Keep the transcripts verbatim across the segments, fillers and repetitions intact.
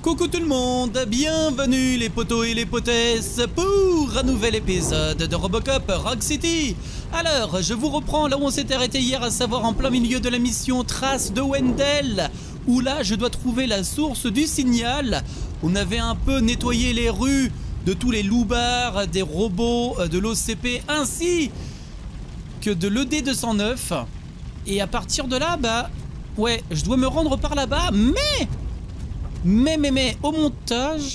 Coucou tout le monde, bienvenue les potos et les potesses pour un nouvel épisode de Robocop Rock City. Alors, je vous reprends là où on s'était arrêté hier, à savoir en plein milieu de la mission Trace de Wendell, où là je dois trouver la source du signal. On avait un peu nettoyé les rues de tous les loupards, des robots, de l'O C P ainsi que de l'E D deux cent neuf. Et à partir de là, bah, ouais, je dois me rendre par là-bas, mais... Mais, mais, mais, au montage...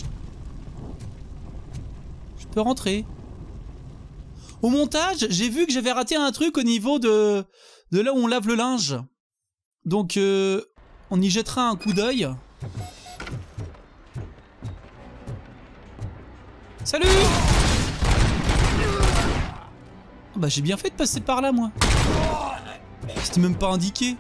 Je peux rentrer. Au montage, j'ai vu que j'avais raté un truc au niveau de... De là où on lave le linge. Donc, euh, on y jettera un coup d'œil. Salut! Oh bah j'ai bien fait de passer par là, moi. C'était même pas indiqué.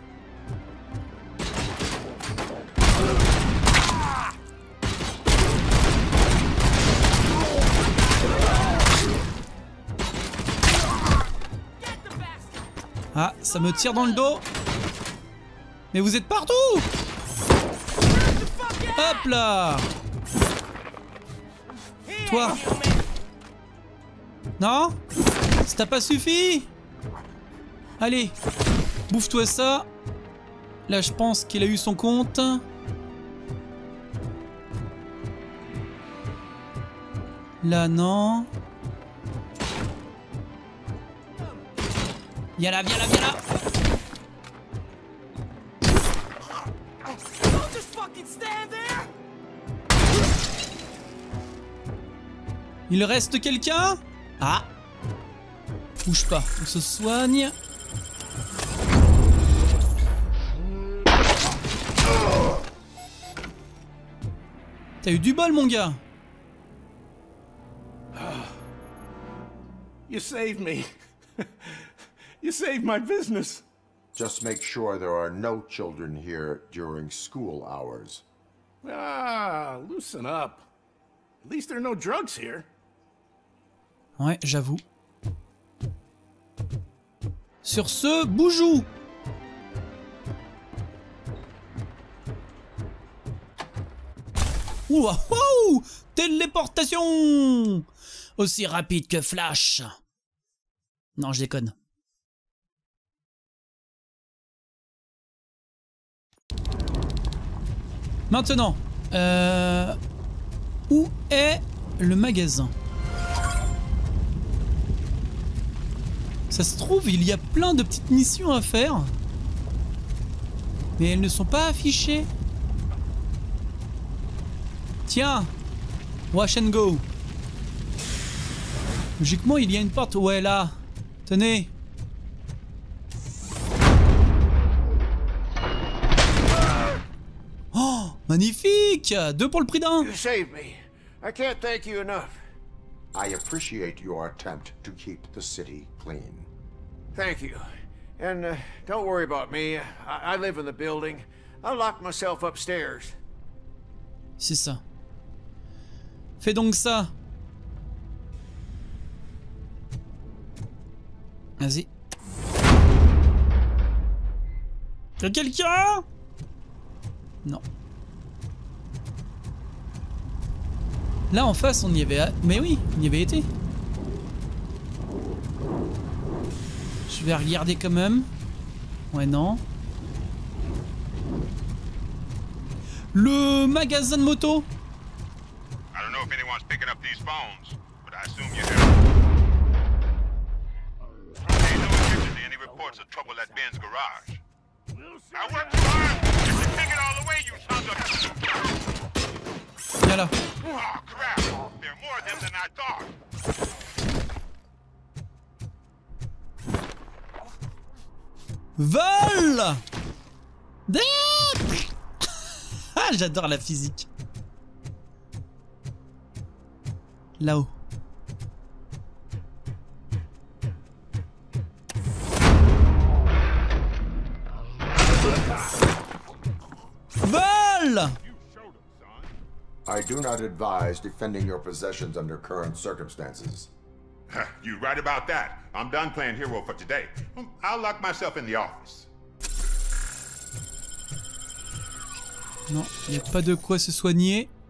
Ah, ça me tire dans le dos. Mais vous êtes partout! Hop là! Toi! Non? Ça t'a pas suffi? Allez, bouffe-toi ça. Là, je pense qu'il a eu son compte. Là, non. Viens là, viens là, viens là. Il reste quelqu'un? Ah! Bouge pas, on se soigne. T'as eu du bol, mon gars. You saved me. You saved my business. Just make sure there are no children here during school hours. Ah, loosen up. At least there are no drugs here. Ouais, j'avoue. Sur ce, boujou. Ouh, ouh, téléportation aussi rapide que Flash. Non, je déconne. Maintenant, euh, où est le magasin? Ça se trouve, il y a plein de petites missions à faire, mais elles ne sont pas affichées. Tiens, wash and go. Logiquement, il y a une porte. Ouais, là. Tenez. Oh, magnifique! Deux pour le prix d'un. You saved me. I can't thank you enough. I appreciate your attempt to keep the city clean. Thank you. And uh, don't worry about me. I, I live in the building. I'll lock myself upstairs. C'est ça. Fais donc ça. Vas-y. Y'a quelqu'un? Non. Là en face on y avait... Mais oui, on y avait été. Je vais regarder quand même. Ouais, non. Le magasin de moto. I don't know if anyone's picking up these phones, but I assume you have. There's no attention to any reports of trouble at Ben's garage. I worked hard to take it all away, you sons of... Viens là. Oh crap! There are more of them than I thought. Vol! Ah, j'adore la physique. Là-haut. Vol! I do not advise defending your possessions under current circumstances. You're right about that. I'm done playing hero for today. I'll lock myself in the office. Non, il n'y a pas de quoi se soigner.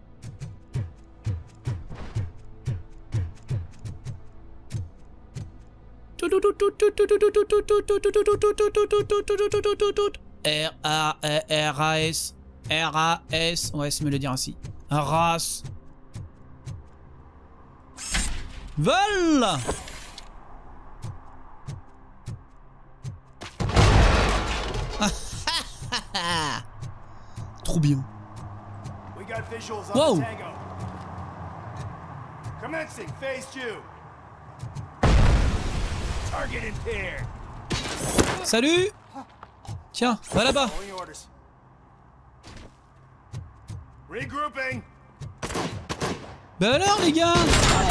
R A R A S R A S. Ouais, c'est mieux de le dire ainsi. Race. Vol. Trop bien. Wow. Commencing phase two. Target impaired. Salut. Tiens, va là-bas. Regrouping. Ben alors les gars.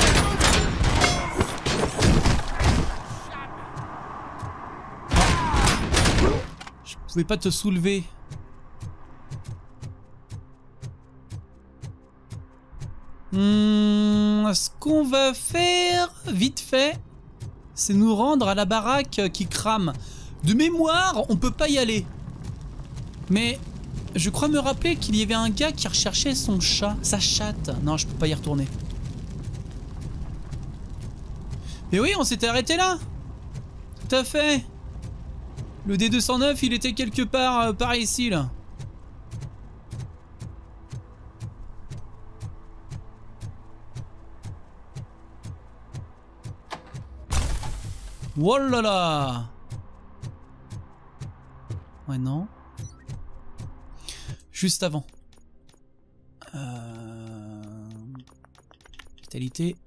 Je pouvais pas te soulever. Hmm, ce qu'on va faire vite fait, c'est nous rendre à la baraque qui crame. De mémoire, on peut pas y aller. Mais je crois me rappeler qu'il y avait un gars qui recherchait son chat, sa chatte. Non, je peux pas y retourner. Mais oui, on s'était arrêté là. Tout à fait. Le D deux cent neuf, il était quelque part euh, par ici là. Oh là là. Ouais, non. Juste avant. Euh... Vitalité.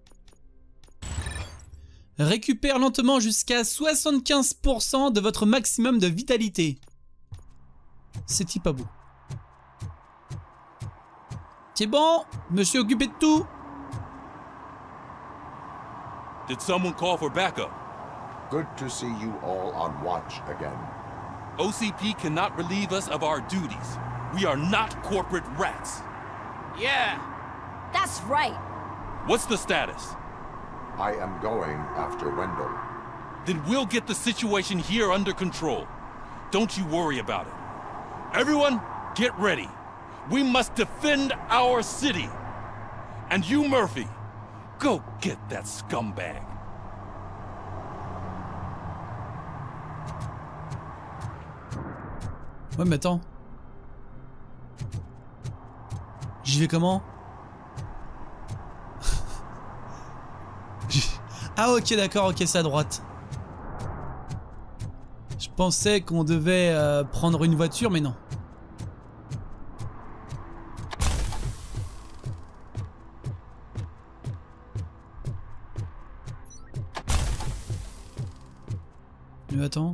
Récupère lentement jusqu'à soixante-quinze pour cent de votre maximum de vitalité. C'est pas beau. C'est bon, je me suis occupé de tout. Did someone call for backup? Good to see you all on watch again. O C P cannot relieve us of our duties. We are not corporate rats. Yeah. That's right. What's the status? I am going after Wendell. Then we'll get the situation here under control. Don't you worry about it. Everyone, get ready. We must defend our city. And you, Murphy, go get that scumbag. Ouais, mais attends. J'y vais comment? Ah ok, d'accord, ok, c'est à droite. Je pensais qu'on devait euh, prendre une voiture, mais non. Mais attends.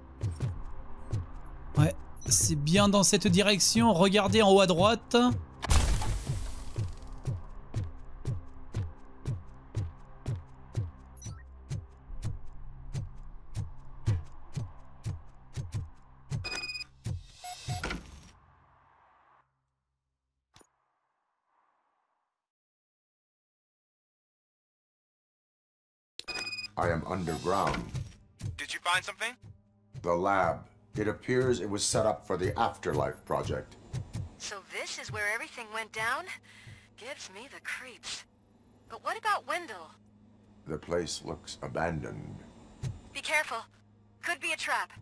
Ouais, c'est bien dans cette direction. Regardez en haut à droite. I am underground. Did you find something? The lab. It appears it was set up for the Afterlife project. So this is where everything went down? Gives me the creeps. But what about Wendell? The place looks abandoned. Be careful. Could be a trap.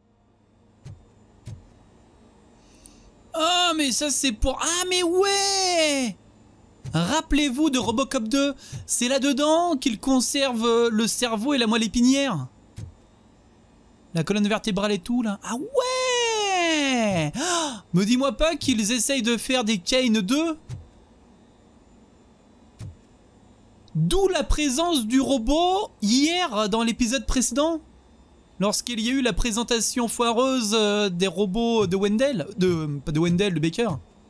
Ah, mais ça c'est pour... Ah, mais ouais! Rappelez-vous de Robocop deux. C'est là-dedans qu'il conserve le cerveau et la moelle épinière. La colonne vertébrale et tout, là. Ah ouais! Ah, me dis-moi pas qu'ils essayent de faire des Kane deux. D'où la présence du robot hier dans l'épisode précédent. Lorsqu'il y a eu la présentation foireuse des robots de Wendell. De, pas de Wendell, de Baker.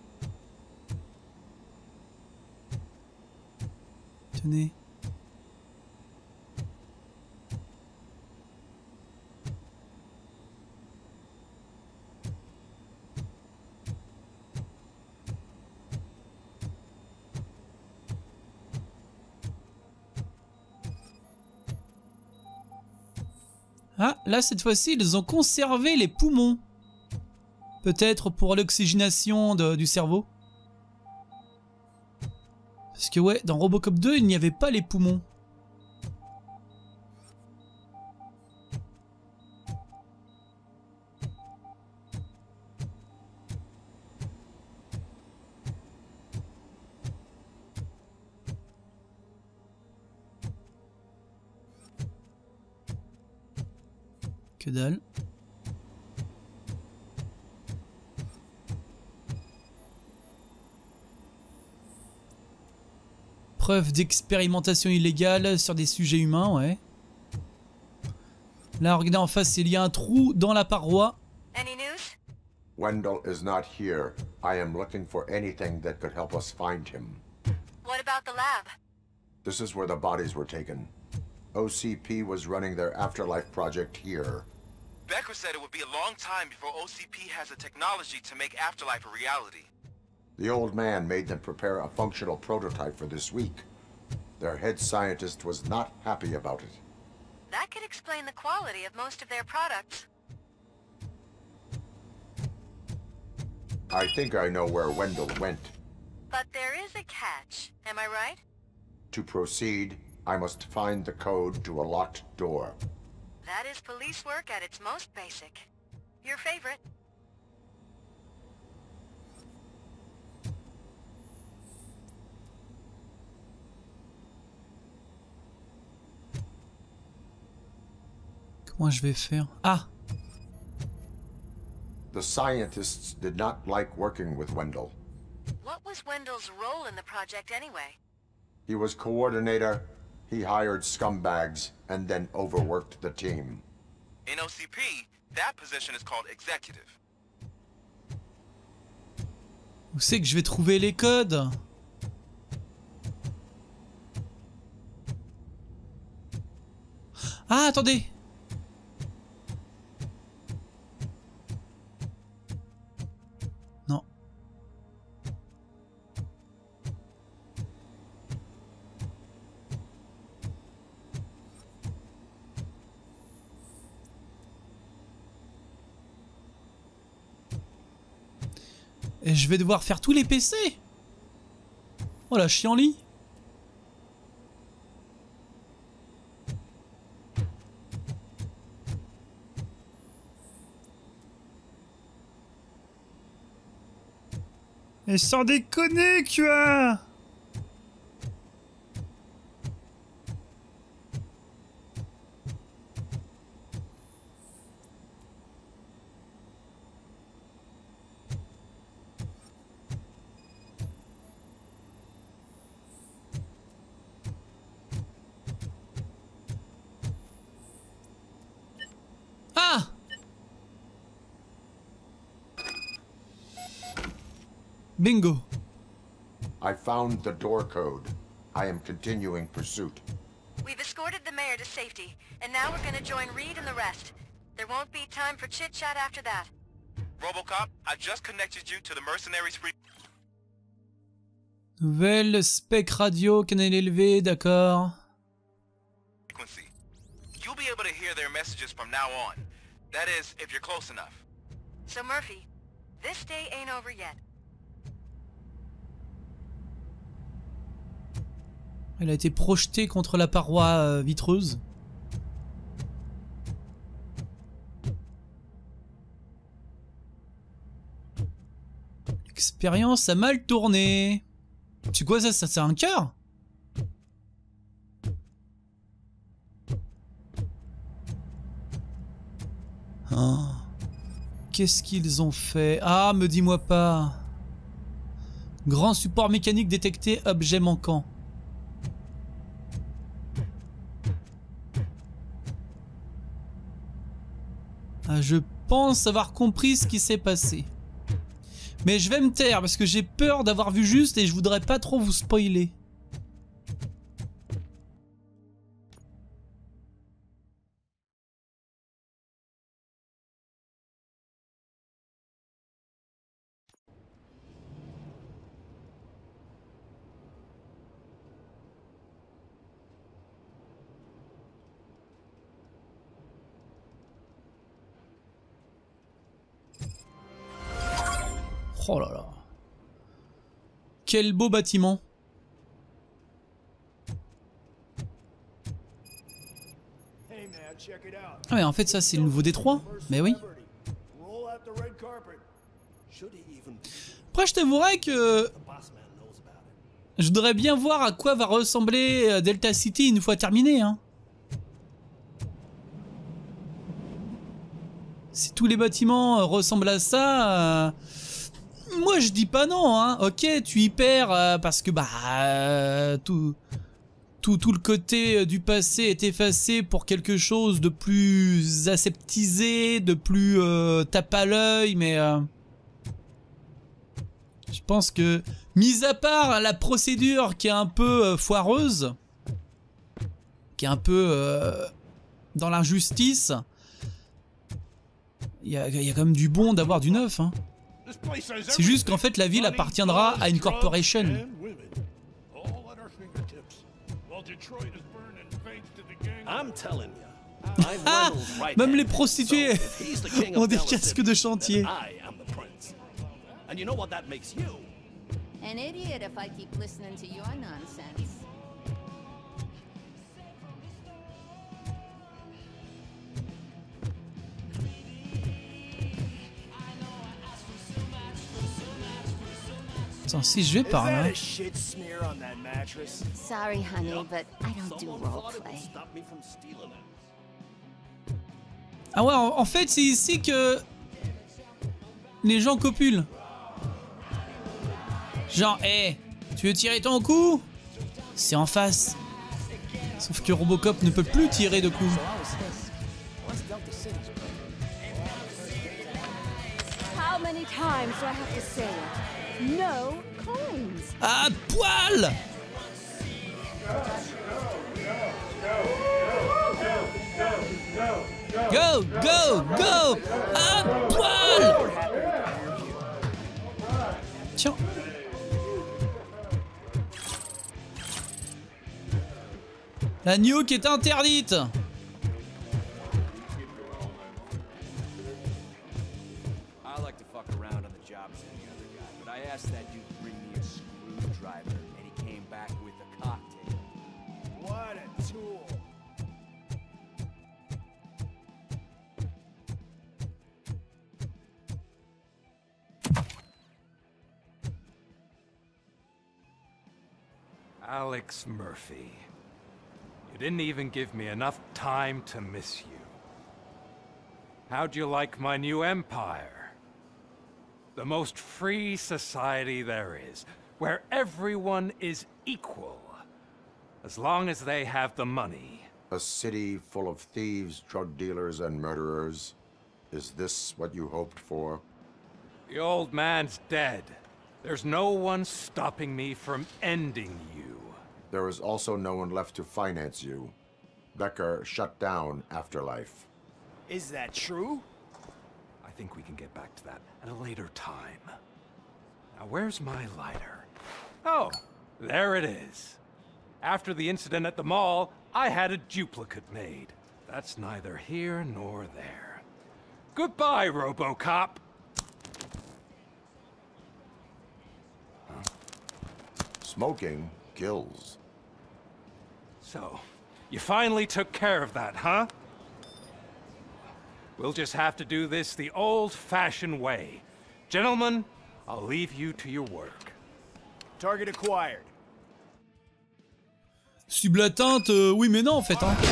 Tenez. Ah, là cette fois-ci ils ont conservé les poumons. Peut-être pour l'oxygénation du cerveau. Parce que ouais, dans Robocop deux, il n'y avait pas les poumons. Que dalle. Preuve d'expérimentation illégale sur des sujets humains, ouais. Là, regardez en face, il y a un trou dans la paroi. Any news? Wendell is not here. I am looking for anything that could help us find him. What about the lab? This is where the bodies were taken. O C P was running their afterlife project here. Becker said it would be a long time before O C P has the technology to make Afterlife a reality. The old man made them prepare a functional prototype for this week. Their head scientist was not happy about it. That could explain the quality of most of their products. I think I know where Wendell went. But there is a catch, am I right? To proceed, I must find the code to a locked door. That is police work at its most basic. Your favorite. Comment je vais faire? Ah! The scientists did not like working with Wendell. What was Wendell's role in the project anyway? He was coordinator, he hired scumbags, and then overworked the team. In O C P, that position is called executive. Où c'est que je vais trouver les codes? Ah, attendez! Non. Et je vais devoir faire tous les P C. Oh la chienlit. Et sans déconner, quoi. Ah! Bingo. I found the door code. I am continuing pursuit. We've escorted the mayor to safety, and now we're gonna join Reed and the rest. There won't be time for chit-chat after that. Robocop, I just connected you to the mercenaries free... Nouvelle spec radio, canal élevé, d'accord. frequency. You'll be able to hear their messages from now on. That is, if you're close enough. So Murphy, this day ain't over yet. Elle a été projetée contre la paroi euh, vitreuse. L'expérience a mal tourné. Tu quoi ça, ça c'est un cœur? Oh. Qu'est-ce qu'ils ont fait? Ah, me dis-moi pas. Grand support mécanique détecté, objet manquant. Ah, je pense avoir compris ce qui s'est passé. Mais je vais me taire parce que j'ai peur d'avoir vu juste et je voudrais pas trop vous spoiler. Oh là là. Quel beau bâtiment. Ah mais en fait ça c'est le nouveau Détroit. Mais oui. Après je t'avouerais que je voudrais bien voir à quoi va ressembler Delta City une fois terminé hein. si tous les bâtiments euh, ressemblent à ça, euh, moi je dis pas non, hein. Ok, tu y perds euh, parce que bah euh, tout, tout, tout le côté euh, du passé est effacé pour quelque chose de plus aseptisé, de plus euh, tape à l'œil, mais euh, je pense que, mis à part la procédure qui est un peu euh, foireuse, qui est un peu euh, dans l'injustice, il y a, y a quand même du bon d'avoir du neuf, hein. C'est juste qu'en fait la ville appartiendra à une corporation. Ah, même les prostituées ont des casques de chantier. An idiot if I keep listening to your nonsense. Attends, si je vais par là. Sorry, honey, but I don't do roleplay. Ah ouais, en, en fait, c'est ici que les gens copulent. Genre, hé, hey, tu veux tirer ton coup? C'est en face. Sauf que Robocop ne peut plus tirer de coups. How many times do I have to say it? No coins. À poil! Go, go, go! À poil! Tiens. La nuke est interdite. Alex Murphy. You didn't even give me enough time to miss you. How'd you like my new empire? The most free society there is, where everyone is equal, as long as they have the money. A city full of thieves, drug dealers, and murderers. Is this what you hoped for? The old man's dead. There's no one stopping me from ending you. There is also no one left to finance you. Becker shut down Afterlife. Is that true? I think we can get back to that at a later time. Now, where's my lighter? Oh, there it is. After the incident at the mall, I had a duplicate made. That's neither here nor there. Goodbye, RoboCop. Huh? Smoking kills. So, you finally took care of that, huh? We'll just have to do this the old-fashioned way. Gentlemen, I'll leave you to your work. Target acquired. Cible atteinte, euh, oui mais non en fait, hein.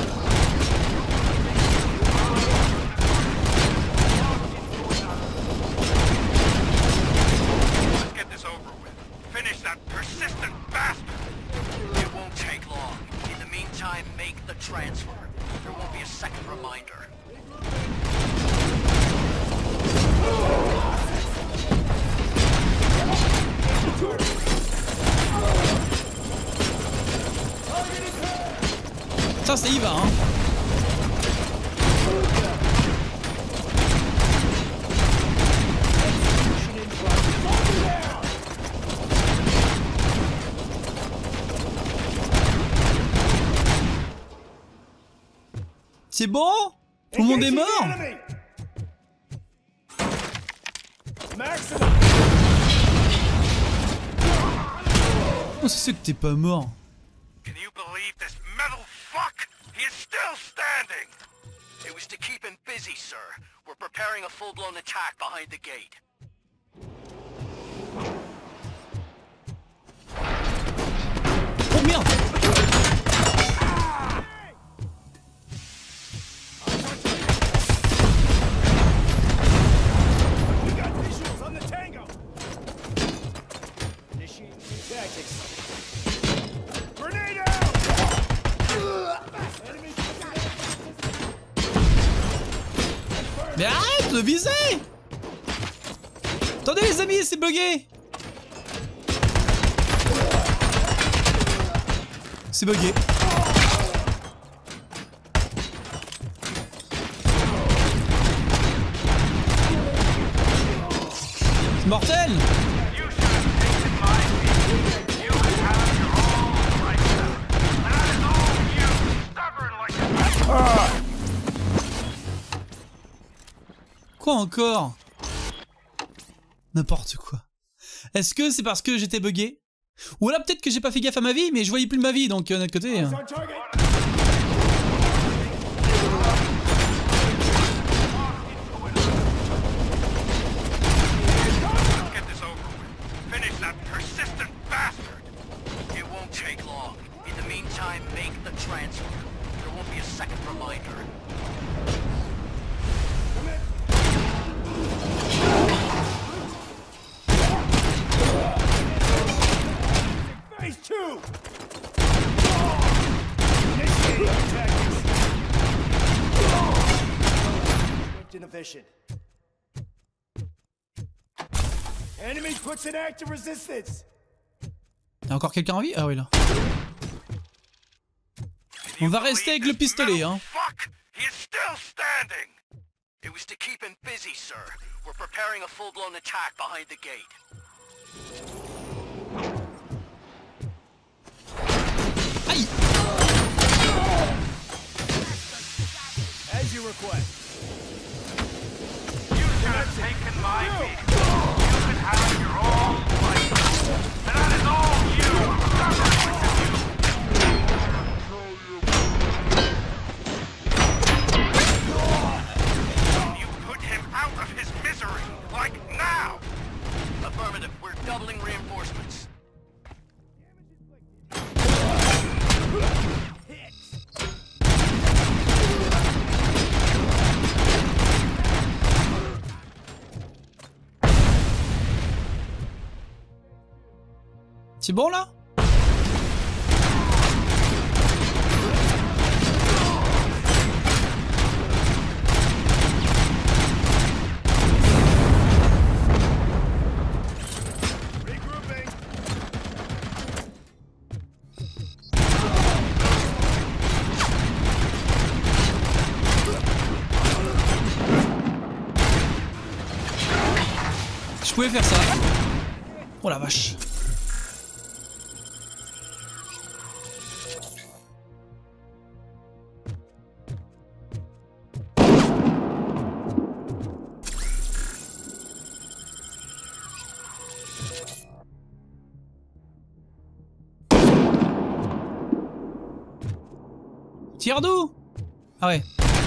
Let's get this over with. Finish that persistent bastard. It won't take long. In the meantime, make the transfer. There won't be a second reminder. Ça, ça y va, hein. C'est bon? Tout le monde est mort? Oh, c'est sûr que t'es pas mort. Can you believe this metal fuck? He is still standing! It was to keep him busy, sir. We're preparing a full-blown attack behind the gate. Oh merde! tactics. Grenade out! Mais arrête de viser! Attendez les amis, c'est bugué! C'est bugué. C'est mortel! Quoi encore? N'importe quoi. Est-ce que c'est parce que j'étais bugué? Ou alors peut-être que j'ai pas fait gaffe à ma vie, mais je voyais plus ma vie, donc euh, d'un autre côté... Hein. Enemy puts an active resistance. Y'a encore quelqu'un en vie? Ah oui là. On va rester avec le pistolet, hein. Fuck! He is still standing! It was to keep him busy, sir. We're preparing a full-blown attack behind the gate. Aïe! As you request. You should have taken my vehicle. You could have your own life. And that is all you! You put him out of his misery, like now! Affirmative, we're doubling reinforcements. C'est bon là? Je pouvais faire ça. Oh la vache. Tire d'où? Ah ouais.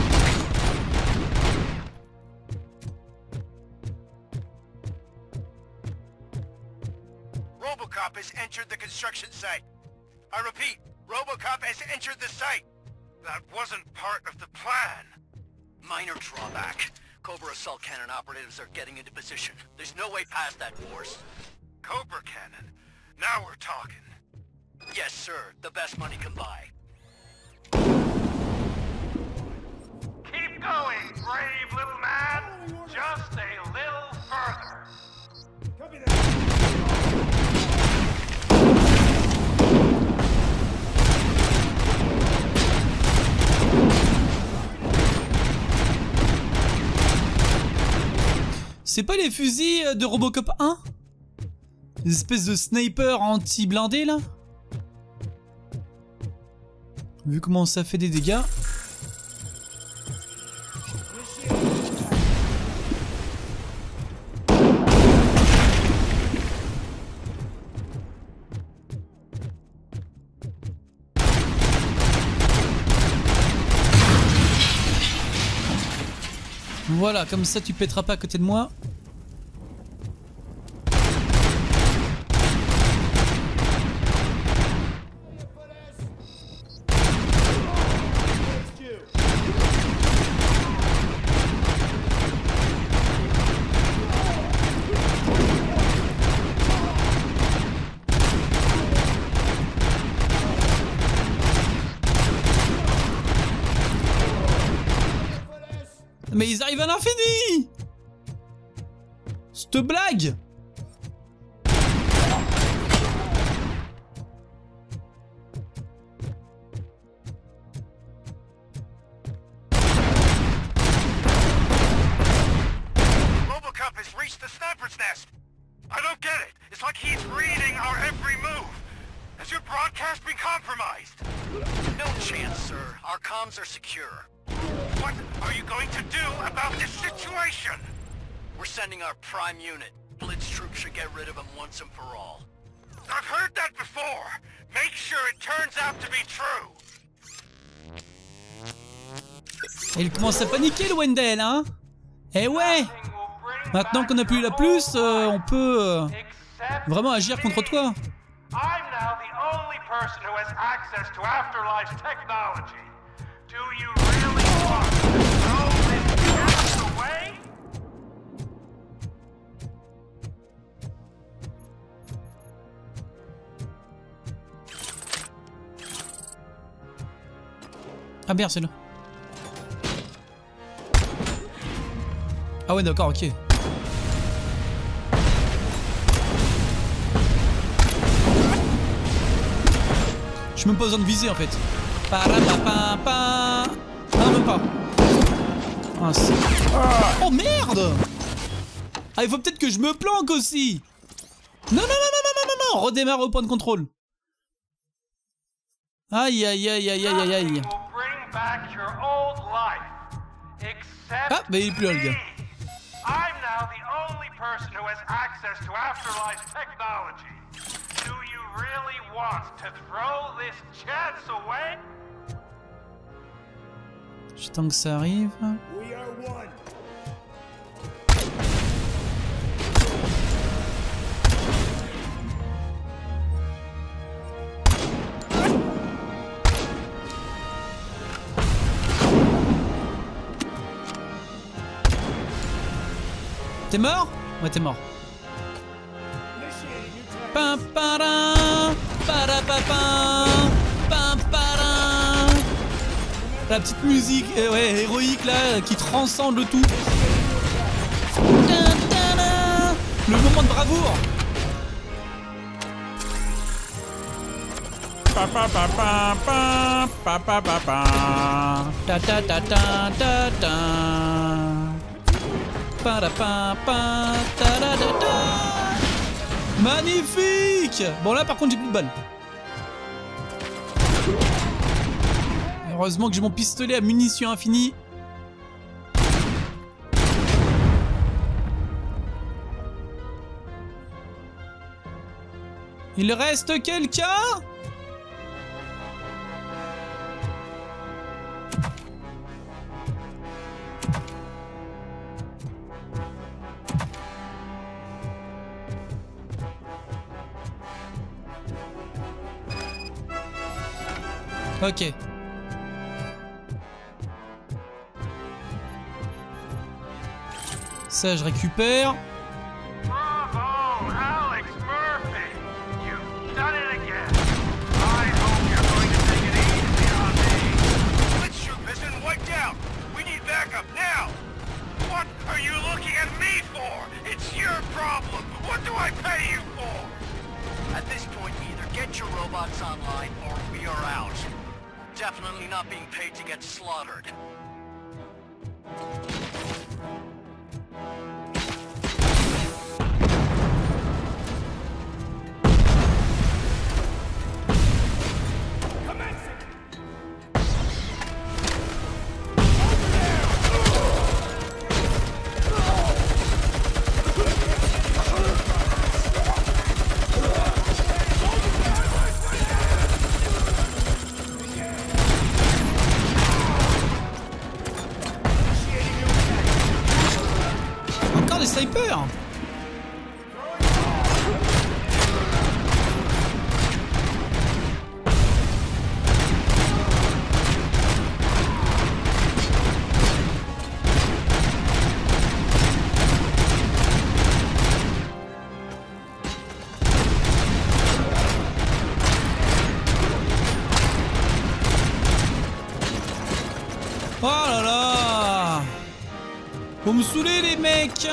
Robocop has entered the construction site. I repeat, Robocop has entered the site. That wasn't part of the plan. Minor drawback. Cobra assault cannon operatives are getting into position. There's no way past that force. Cobra cannon? Now we're talking. Yes, sir. The best money can buy. Keep going, brave little man. Just a little further. Copy that. C'est pas les fusils de Robocop un? Les espèces de sniper anti-blindés là? Vu comment ça fait des dégâts. Voilà, comme ça tu pèteras pas à côté de moi. Mais ils arrivent à l'infini. Cette blague. Robocop has reached the sniper's nest. I don't get it. It's like he's reading our every move. Has your broadcast been compromised? No chance, sir. Our comms are secure. What are you going to do about this situation? We're sending our prime unit. Blitz troops should get rid of him once and for all. I've heard that before. Make sure it turns out to be true. Il commence à paniquer le Wendell, hein? Eh ouais! Maintenant qu'on a plus la plus, euh, on peut euh, vraiment agir contre toi. I'm now the only person who has access to Afterlife's technology. Do you really want to throw this chance away? Ah merde, c'est là. Ah ouais, d'accord, ok. Je suis même pas besoin de viser en fait. Parapapapa. Non, même pas. Ah, oh merde! Ah, il faut peut-être que je me planque aussi. Non, non, non, non, non, non, non, non. Redémarre au point de contrôle. Aïe, aïe, aïe, aïe, aïe, aïe, aïe. Ah, mais il est plus là, le gars. I'm now the only person who has access to Afterlife's technology. Do you really want to throw this chance away? J'attends que ça arrive. We are one. T'es mort? Ouais, t'es mort. Pam param, parapapam, pam param. La petite musique euh, ouais, héroïque là qui transcende le tout. Le moment de bravoure. Pa pa pa pa pa pa pa pa pa ta ta ta ta ta ta. Magnifique! Bon là par contre j'ai plus de balles. Heureusement que j'ai mon pistolet à munitions infinies. Il reste quelqu'un? Ok. Ça, je récupère. Bravo, Alex Murphy! You've done it again. I hope you're going to take it easy on me. Blitz troop has been wiped out. We need backup now. What are you looking at me for? It's your problem. What do I pay you for? At this point, either get your robots online or we are out. Definitely not being paid to get slaughtered. Sniper. Oh là là. Vous me saoulez les mecs.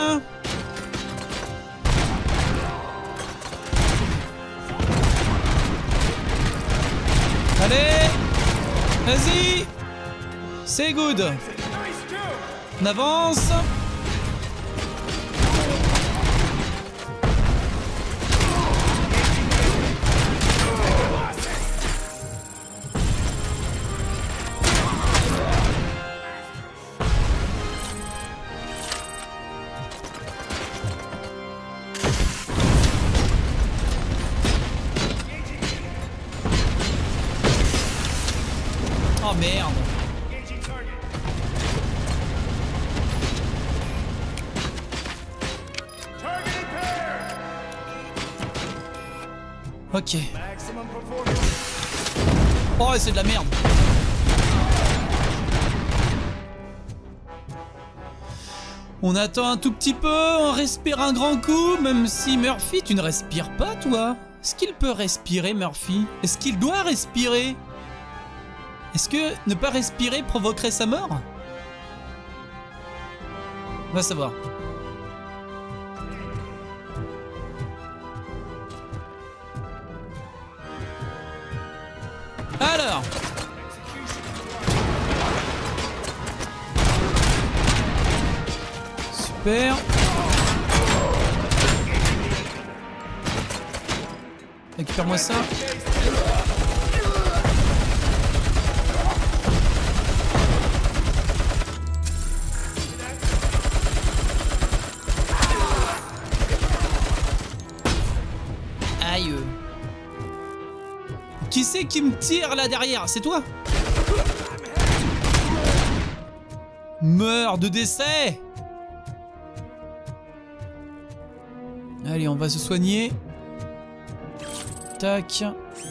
Allez, vas-y. C'est good. On avance. Oh merde. Ok. Oh, c'est de la merde. On attend un tout petit peu, on respire un grand coup, même si Murphy, tu ne respires pas, toi? Est-ce qu'il peut respirer, Murphy? Est-ce qu'il doit respirer? Est-ce que ne pas respirer provoquerait sa mort? On va savoir. Alors. Super. Récupère-moi ça. Aïe. Qui c'est qui me tire là derrière? C'est toi? Meurs de décès. Allez, on va se soigner. Tac.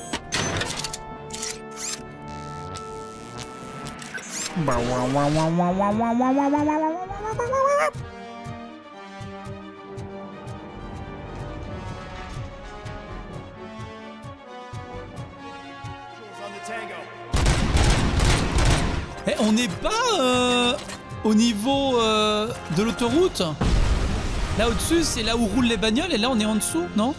Eh, on n'est pas euh, au niveau euh, de l'autoroute. Là au-dessus, c'est là où roulent les bagnoles et là on est en dessous, non?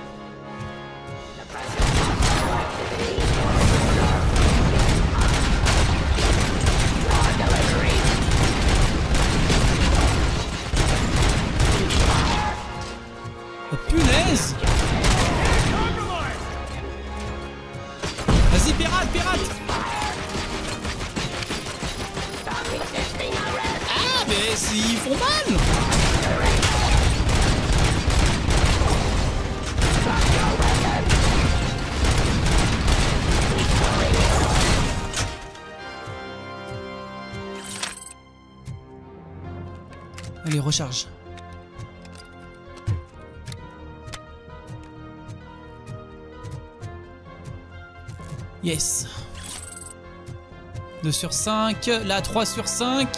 Oh, punaise! Vas-y, pirate, pirate! Ah, mais ils font mal! Allez, recharge. Yes. deux sur cinq. Là, trois sur cinq.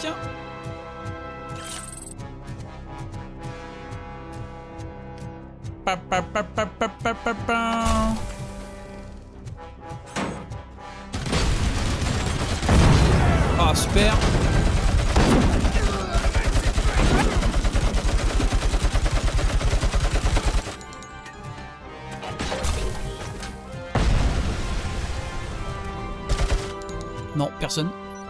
Pa, pa, pa, pa, pa, pa, pa, pa. Ah, super. Non, personne.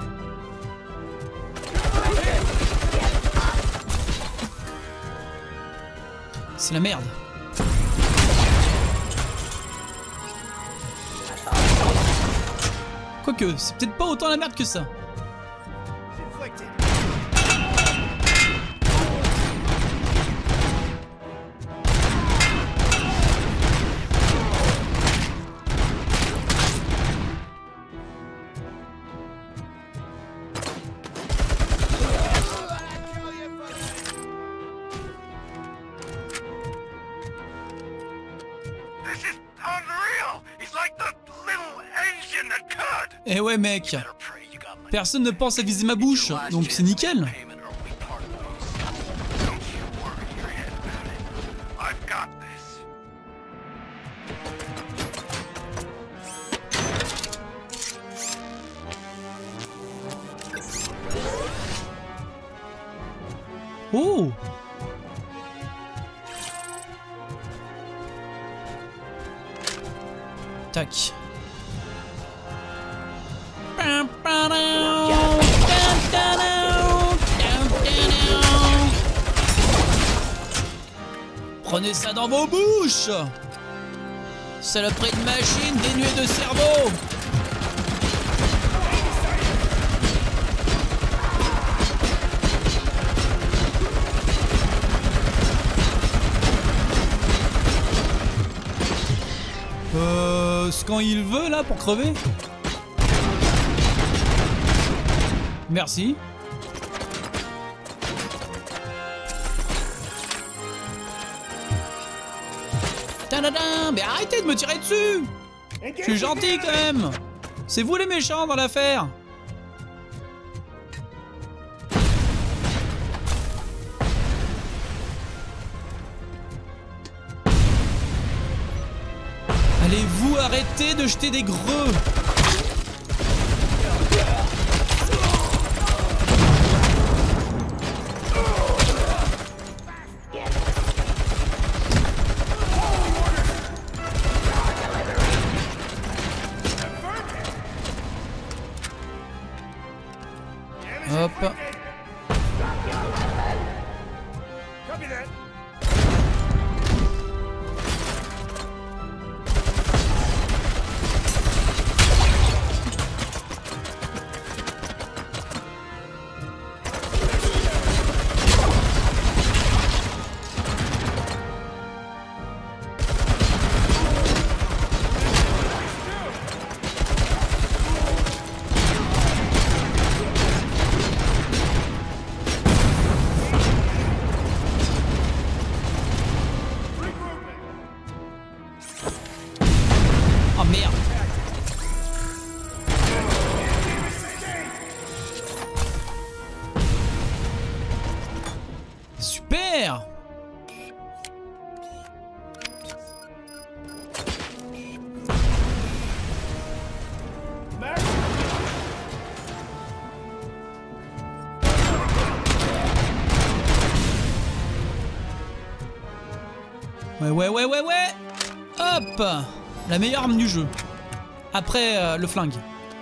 C'est la merde. Quoique, c'est peut-être pas autant la merde que ça. Eh ouais mec, personne ne pense à viser ma bouche, donc c'est nickel. Oh! Tac. Prenez ça dans vos bouches! Saloperie de machine dénuée de cerveau! Euh... C'est quand il veut là pour crever? Merci. Tadadam, mais arrêtez de me tirer dessus! Je suis gentil quand même! C'est vous les méchants dans l'affaire! Allez-vous arrêter de jeter des greux? Hop. Oh merde. Super. Ouais ouais ouais ouais ouais. Hop. La meilleure arme du jeu. Après euh, le flingue.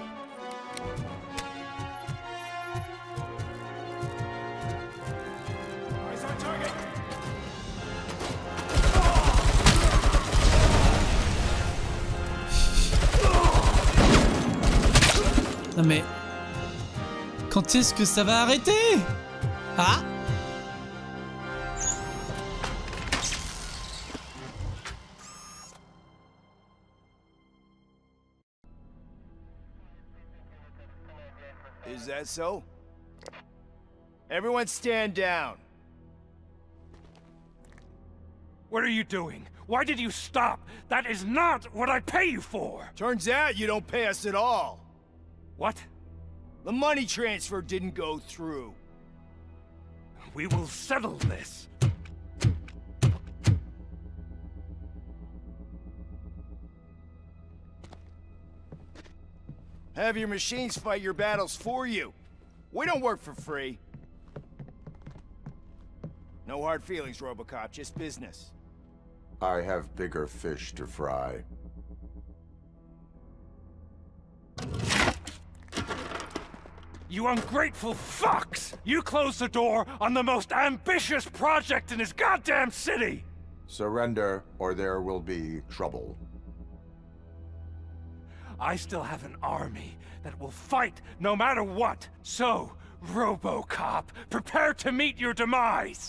Non mais... Quand est-ce que ça va arrêter? Ah? Is that so? Everyone stand down. What are you doing? Why did you stop? That is not what I pay you for! Turns out you don't pay us at all. What? The money transfer didn't go through. We will settle this. Have your machines fight your battles for you. We don't work for free. No hard feelings, RoboCop, just business. I have bigger fish to fry. You ungrateful fucks! You closed the door on the most ambitious project in this goddamn city! Surrender, or there will be trouble. I still have an army that will fight no matter what. So, RoboCop, prepare to meet your demise!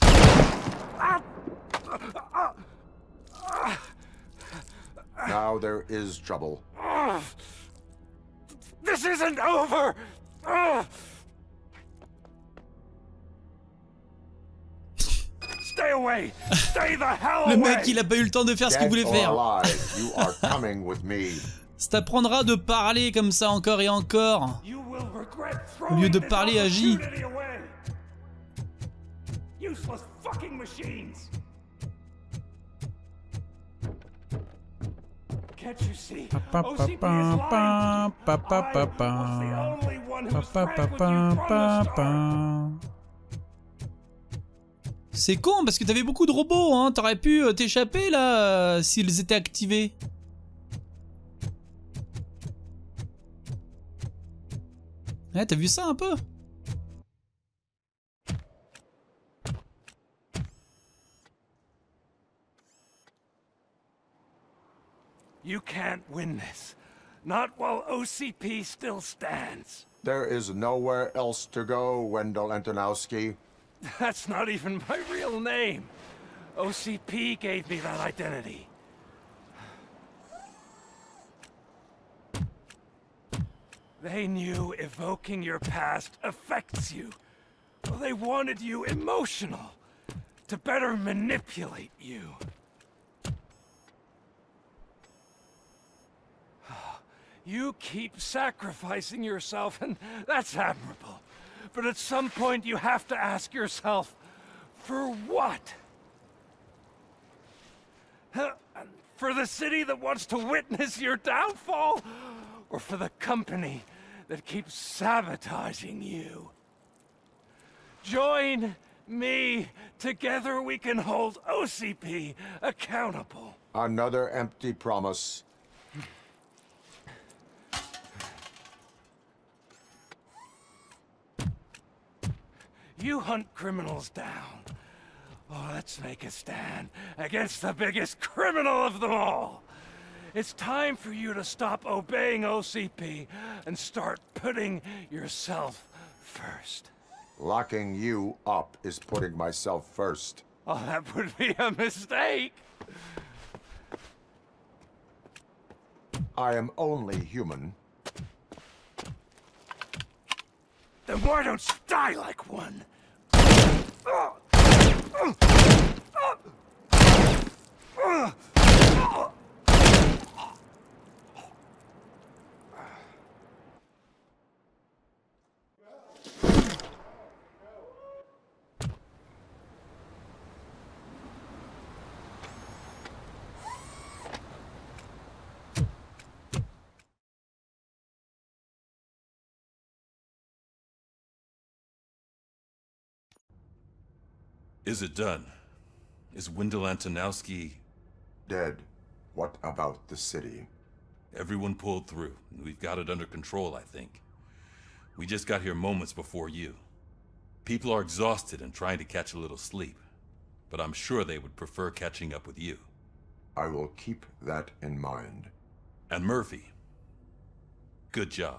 Now there is trouble. This isn't over! Stay away! Stay the hell away! Le mec, il a pas eu le temps de faire ce qu'il voulait faire. Alive, you are coming with me. Ça t'apprendra de parler comme ça encore et encore. Au lieu de parler, agis. Useless fucking machines. Can't you see? O C P is lying. I was the only one who's frank with you, promised her. C'est con parce que t'avais beaucoup de robots, hein. T'aurais pu euh, t'échapper là euh, s'ils étaient activés. Ouais, t'as vu ça un peu? You can't win this. Not while O C P still stands. There is nowhere else to go, Wendell Antonowski. That's not even my real name. O C P gave me that identity. They knew evoking your past affects you. Well, they wanted you emotional, to better manipulate you. You keep sacrificing yourself, and that's admirable. But at some point, you have to ask yourself, for what? For the city that wants to witness your downfall? Or for the company that keeps sabotaging you? Join me. Together we can hold O C P accountable. Another empty promise. You hunt criminals down. Oh, let's make a stand against the biggest criminal of them all. It's time for you to stop obeying O C P and start putting yourself first. Locking you up is putting myself first. Oh, that would be a mistake. I am only human. Then why don't you die like one? Is it done? Is Wendell Antonowski... dead? What about the city? Everyone pulled through. We've got it under control, I think. We just got here moments before you. People are exhausted and trying to catch a little sleep. But I'm sure they would prefer catching up with you. I will keep that in mind. And Murphy, good job.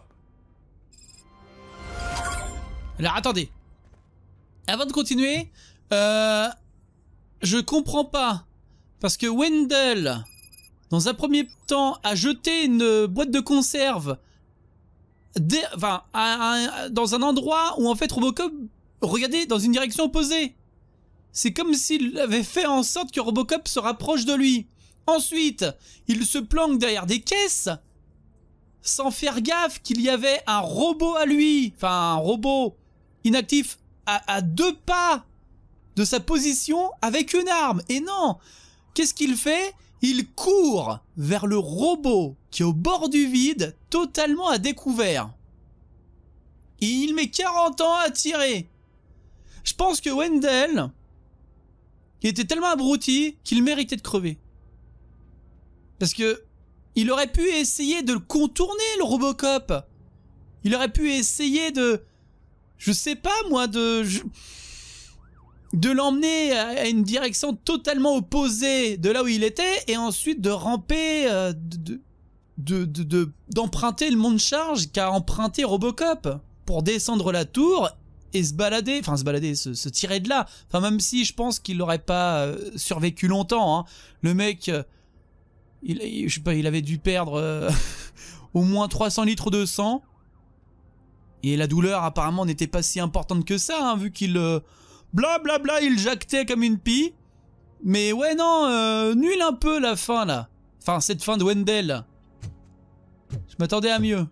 Alors attendez. Avant de continuer... Euh, je comprends pas, parce que Wendell, dans un premier temps, a jeté une boîte de conserve dé, enfin, à, à, dans un endroit où en fait Robocop regardait dans une direction opposée. C'est comme s'il avait fait en sorte que Robocop se rapproche de lui. Ensuite, il se planque derrière des caisses, sans faire gaffe qu'il y avait un robot à lui, enfin un robot inactif à, à deux pas de sa position avec une arme. Et non, qu'est-ce qu'il fait? Il court vers le robot qui est au bord du vide, totalement à découvert. Et il met quarante ans à tirer. Je pense que Wendell, il était tellement abruti qu'il méritait de crever. Parce que il aurait pu essayer de le contourner, le Robocop. Il aurait pu essayer de... Je sais pas moi, de... Je... de l'emmener à une direction totalement opposée de là où il était et ensuite de ramper, euh, de, de, de, de, d'emprunter le mont de charge qu'a emprunté Robocop pour descendre la tour et se balader, enfin se balader, se, se tirer de là. Enfin même si je pense qu'il n'aurait pas euh, survécu longtemps, hein. Le mec, euh, il, il, je sais pas, il avait dû perdre euh, au moins trois cents litres de sang et la douleur apparemment n'était pas si importante que ça, hein, vu qu'il... Euh, Blablabla, bla bla, il jactait comme une pie. Mais ouais, non, euh, nul un peu la fin là. Enfin, cette fin de Wendell. Je m'attendais à mieux.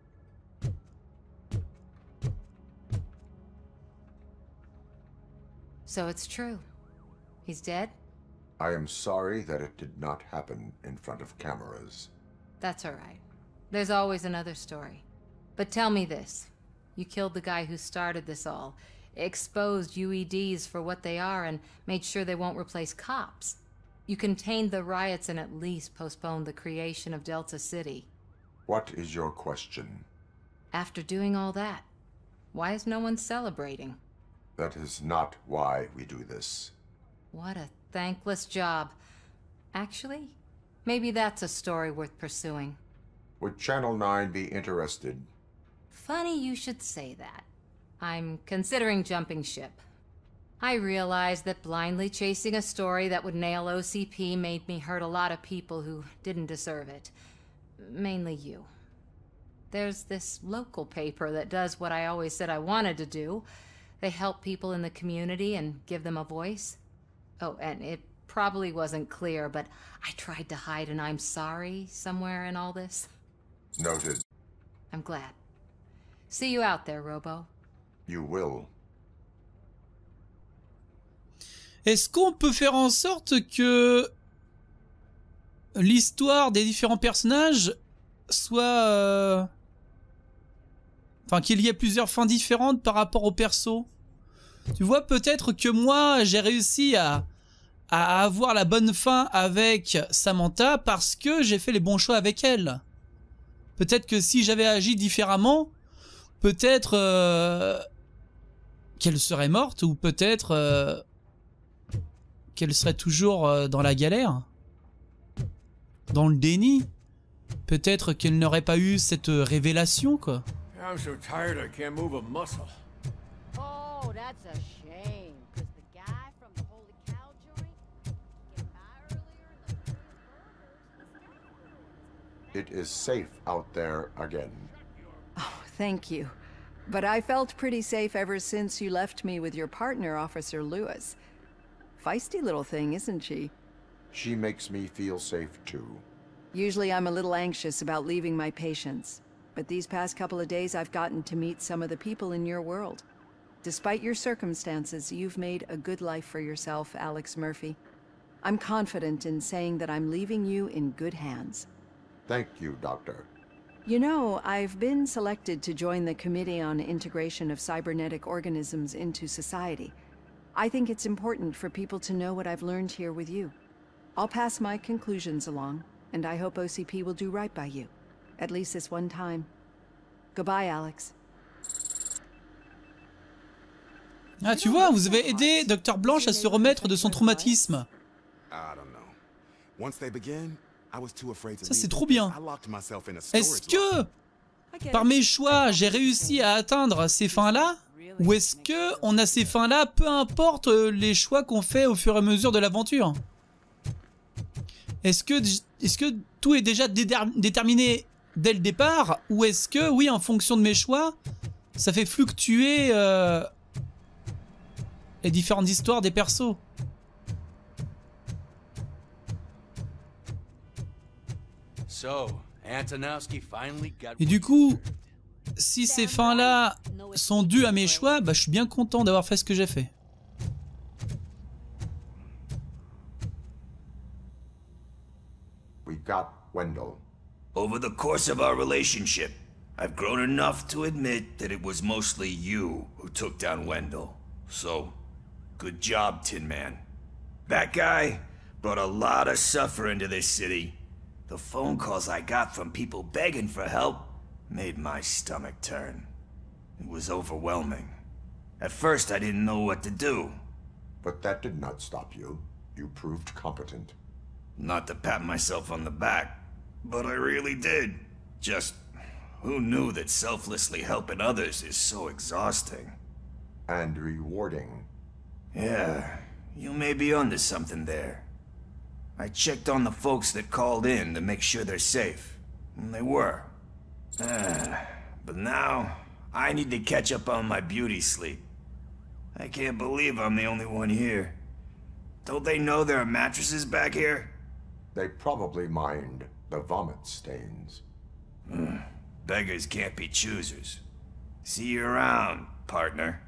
So it's true. He's dead? I am sorry that it did not happen in front of cameras. That's all right. There's always another story. But tell me this. You killed the guy who started this all. exposed U E Ds for what they are and made sure they won't replace cops. You contained the riots and at least postponed the creation of Delta City. What is your question? After doing all that, why is no one celebrating? That is not why we do this. What a thankless job. Actually, maybe that's a story worth pursuing. Would Channel nine be interested? Funny you should say that. I'm considering jumping ship. I realize that blindly chasing a story that would nail O C P made me hurt a lot of people who didn't deserve it. Mainly you. There's this local paper that does what I always said I wanted to do. They help people in the community and give them a voice. Oh, and it probably wasn't clear, but I tried to hide an I'm sorry somewhere in all this. Noted. I'm glad. See you out there, Robo. You will. Est-ce qu'on peut faire en sorte que l'histoire des différents personnages soit... Euh... Enfin, qu'il y ait plusieurs fins différentes par rapport au perso? Tu vois, peut-être que moi, j'ai réussi à, à avoir la bonne fin avec Samantha parce que j'ai fait les bons choix avec elle. Peut-être que si j'avais agi différemment, peut-être euh, qu'elle serait morte ou peut-être... Euh, qu'elle serait toujours euh, dans la galère, dans le déni. Peut-être qu'elle n'aurait pas eu cette euh, révélation, quoi. I'm so tired I can't move a muscle. Oh, that's a shame. Because the guy from the Holy Cow joint came by earlier and the It is safe out there again. Oh, thank you. But I felt pretty safe ever since you left me with your partner, Officer Lewis. Feisty little thing, isn't she? She makes me feel safe too. Usually I'm a little anxious about leaving my patients, but these past couple of days I've gotten to meet some of the people in your world. Despite your circumstances, you've made a good life for yourself, Alex Murphy. I'm confident in saying that I'm leaving you in good hands. Thank you, Doctor. You know, I've been selected to join the Committee on Integration of Cybernetic Organisms into Society. I think it's important for people to know what I've learned here with you. I'll pass my conclusions along, and I hope O C P will do right by you. At least this one time. Goodbye, Alex. Ah, tu vois, vous avez aidé Docteur Blanche à se remettre de son traumatisme. Ça, c'est trop bien. Est-ce que, par mes choix, j'ai réussi à atteindre ces fins-là? Ou est-ce que on a ces fins-là, peu importe les choix qu'on fait au fur et à mesure de l'aventure? Est-ce que, est-ce que tout est déjà déterminé dès le départ? Ou est-ce que, oui, en fonction de mes choix, ça fait fluctuer euh, les différentes histoires des persos? Et du coup, si ces fins-là sont dues à mes choix, bah, je suis bien content d'avoir fait ce que j'ai fait. We got Wendell. Over the course of our relationship, I've grown enough to admit that it was mostly you who took down Wendell. So, good job, Tin Man. That guy brought a lot of suffering to this city. The phone calls I got from people begging for help made my stomach turn. It was overwhelming. At first I didn't know what to do. But that did not stop you. You proved competent. Not to pat myself on the back, but I really did. Just, who knew that selflessly helping others is so exhausting? And rewarding. Yeah, you may be onto something there. I checked on the folks that called in to make sure they're safe, and they were. Ah, but now, I need to catch up on my beauty sleep. I can't believe I'm the only one here. Don't they know there are mattresses back here? They probably mind the vomit stains. Mm, beggars can't be choosers. See you around, partner.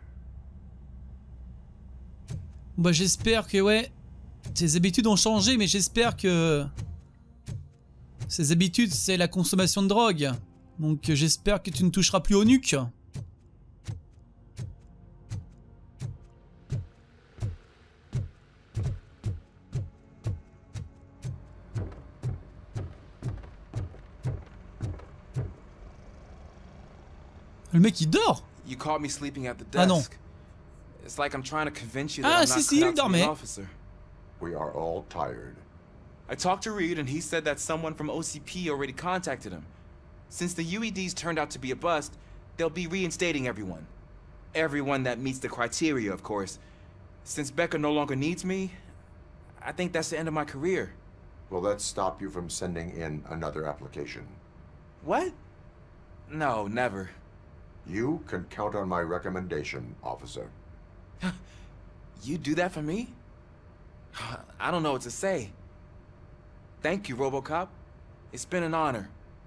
Bah j'espère que ouais, tes habitudes ont changé, mais j'espère que ces habitudes c'est la consommation de drogue. Donc j'espère que tu ne toucheras plus au nuque. Le mec il dort. You caught me sleeping at the desk. Ah non. It's like I'm trying to convince you that Ah I'm si not si, cut il out to be an dormait. officer. We are all tired. I talked to Reed and he said that someone from O C P already contacted him. Since the U E Ds turned out to be a bust, they'll be reinstating everyone. Everyone that meets the criteria, of course. Since Becca no longer needs me, I think that's the end of my career. Will that stop you from sending in another application? What? No, never. You can count on my recommendation, officer. You do that for me? I don't know what to say. Thank you, RoboCop. It's been an honor.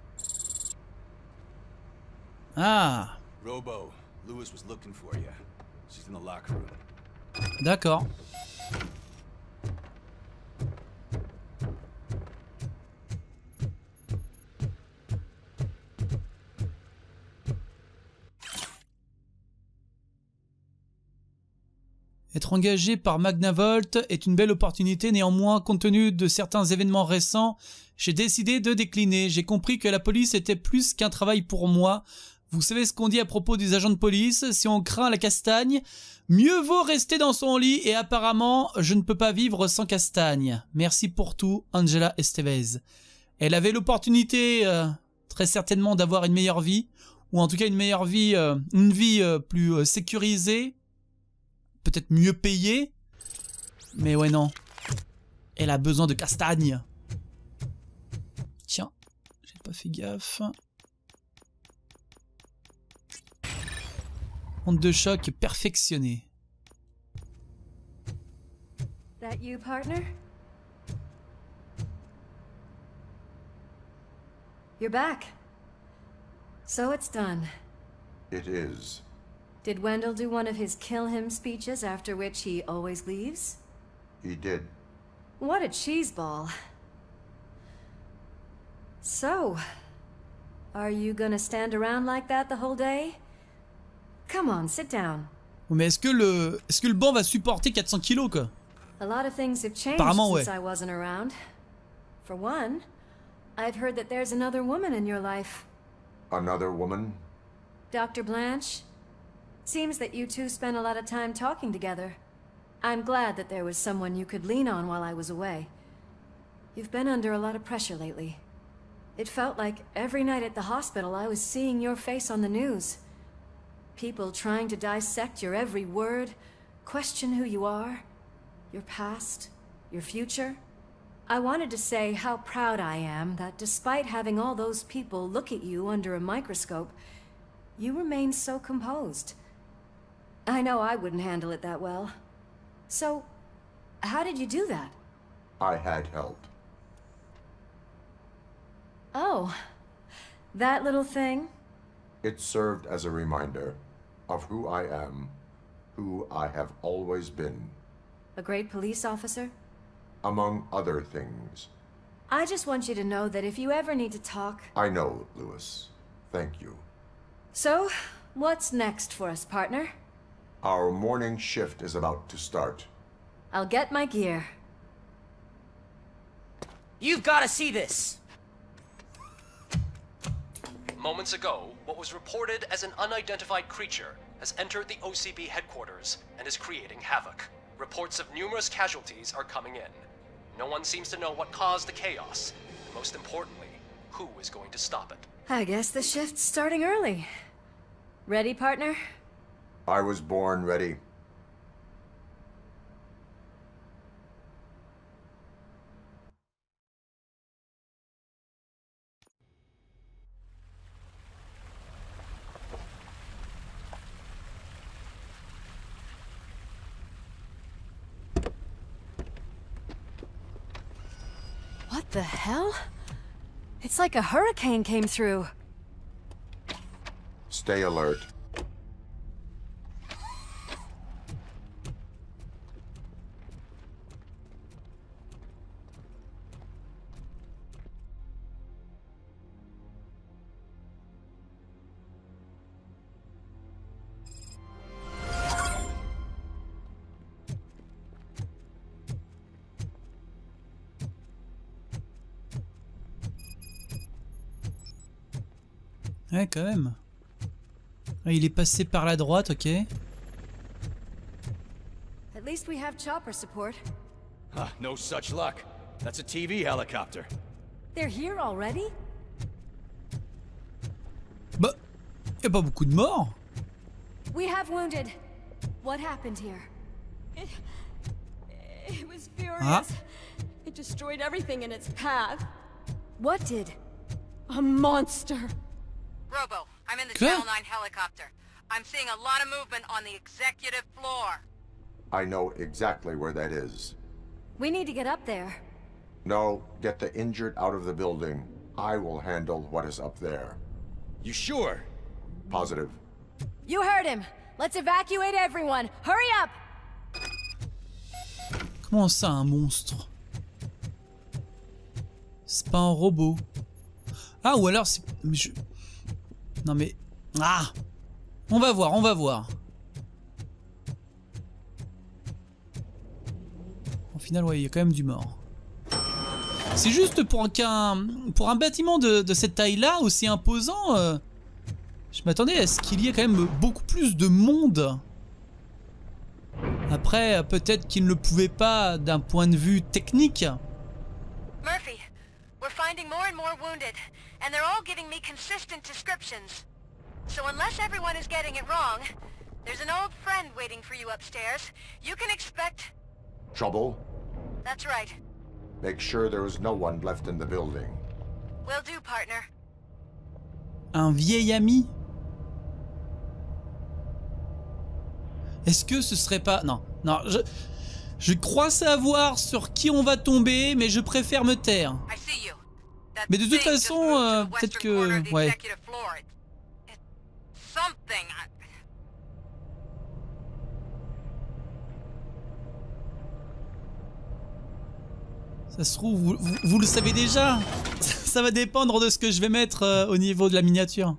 Ah. Robo, Lewis was looking for you. She's in the locker room. D'accord. Être engagé par Magnavolt est une belle opportunité, néanmoins, compte tenu de certains événements récents, j'ai décidé de décliner. J'ai compris que la police était plus qu'un travail pour moi. Vous savez ce qu'on dit à propos des agents de police, si on craint la castagne, mieux vaut rester dans son lit et apparemment, je ne peux pas vivre sans castagne. Merci pour tout, Angela Estevez. Elle avait l'opportunité, euh, très certainement, d'avoir une meilleure vie, ou en tout cas une meilleure vie, euh, une vie euh, plus euh, sécurisée, peut-être mieux payée, mais ouais non, elle a besoin de castagne. Tiens, j'ai pas fait gaffe. Onde de choc perfectionnée. That you, partner? You're back. So it's done. It is. Did Wendell do one of his kill him speeches after which he always leaves? He did. What a cheeseball. So, are you gonna stand around like that the whole day? Come on, sit down. Mais est-ce que le est-ce que le banc va supporter quatre cents kilos quoi? A lot of things have changed Apparemment, since ouais. I wasn't around. For one, I've heard that there's another woman in your life. Another woman? Doctor Blanche? Seems that you two spent a lot of time talking together. I'm glad that there was someone you could lean on while I was away. You've been under a lot of pressure lately. It felt like every night at the hospital I was seeing your face on the news. People trying to dissect your every word, question who you are, your past, your future. I wanted to say how proud I am that despite having all those people look at you under a microscope, you remain so composed. I know I wouldn't handle it that well. So, how did you do that? I had help. Oh, that little thing? It served as a reminder of who I am, who I have always been. A great police officer? Among other things. I just want you to know that if you ever need to talk... I know, Lewis. Thank you. So, what's next for us, partner? Our morning shift is about to start. I'll get my gear. You've got to see this! Moments ago, what was reported as an unidentified creature has entered the O C B headquarters and is creating havoc. Reports of numerous casualties are coming in. No one seems to know what caused the chaos, and most importantly, who is going to stop it. I guess the shift's starting early. Ready, partner? I was born ready. What the hell? It's like a hurricane came through. Stay alert. Ouais, quand même. Ah, il est passé par la droite, ok. At least we have chopper support. Huh, no such luck. That's a T V helicopter. They're here already? Bah, y a pas beaucoup de morts. We have wounded. What happened here? It, it was furious. Ah. It destroyed everything in its path. What did? A monster. Robo, I'm in the Quoi? Channel nine helicopter. I'm seeing a lot of movement on the executive floor. I know exactly where that is. We need to get up there. No, get the injured out of the building. I will handle what is up there. You sure? Positive. You heard him. Let's evacuate everyone. Hurry up! Comment ça, un monstre? C'est pas un robot. Ah, ou alors c'est... Je... Non mais... Ah! On va voir, on va voir. Au final, ouais, il y a quand même du mort. C'est juste pour qu'un... Pour un bâtiment de, de cette taille-là, aussi imposant... Euh... Je m'attendais à ce qu'il y ait quand même beaucoup plus de monde. Après, peut-être qu'il ne le pouvait pas d'un point de vue technique. Murphy, we're finding more and more wounded, and they're all giving me consistent descriptions. So unless everyone is getting it wrong, there's an old friend waiting for you upstairs. You can expect... Trouble? That's right. Make sure there is no one left in the building. Will do, partner. Un vieil ami? Est-ce que ce serait pas... Non, non, je... Je crois savoir sur qui on va tomber, mais je préfère me taire. Mais de toute façon, euh, peut-être que... Ouais. Ça se trouve, vous, vous, vous le savez déjà. Ça va dépendre de ce que je vais mettre euh, au niveau de la miniature.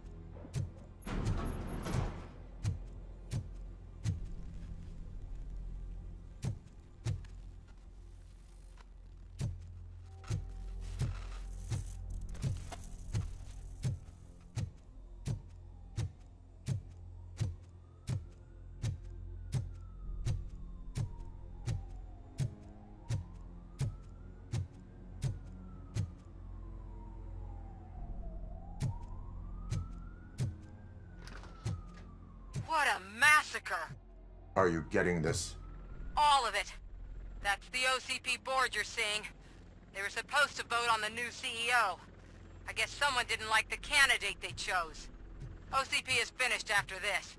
What a massacre! Are you getting this? All of it. That's the O C P board you're seeing. They were supposed to vote on the new C E O. I guess someone didn't like the candidate they chose. O C P is finished after this.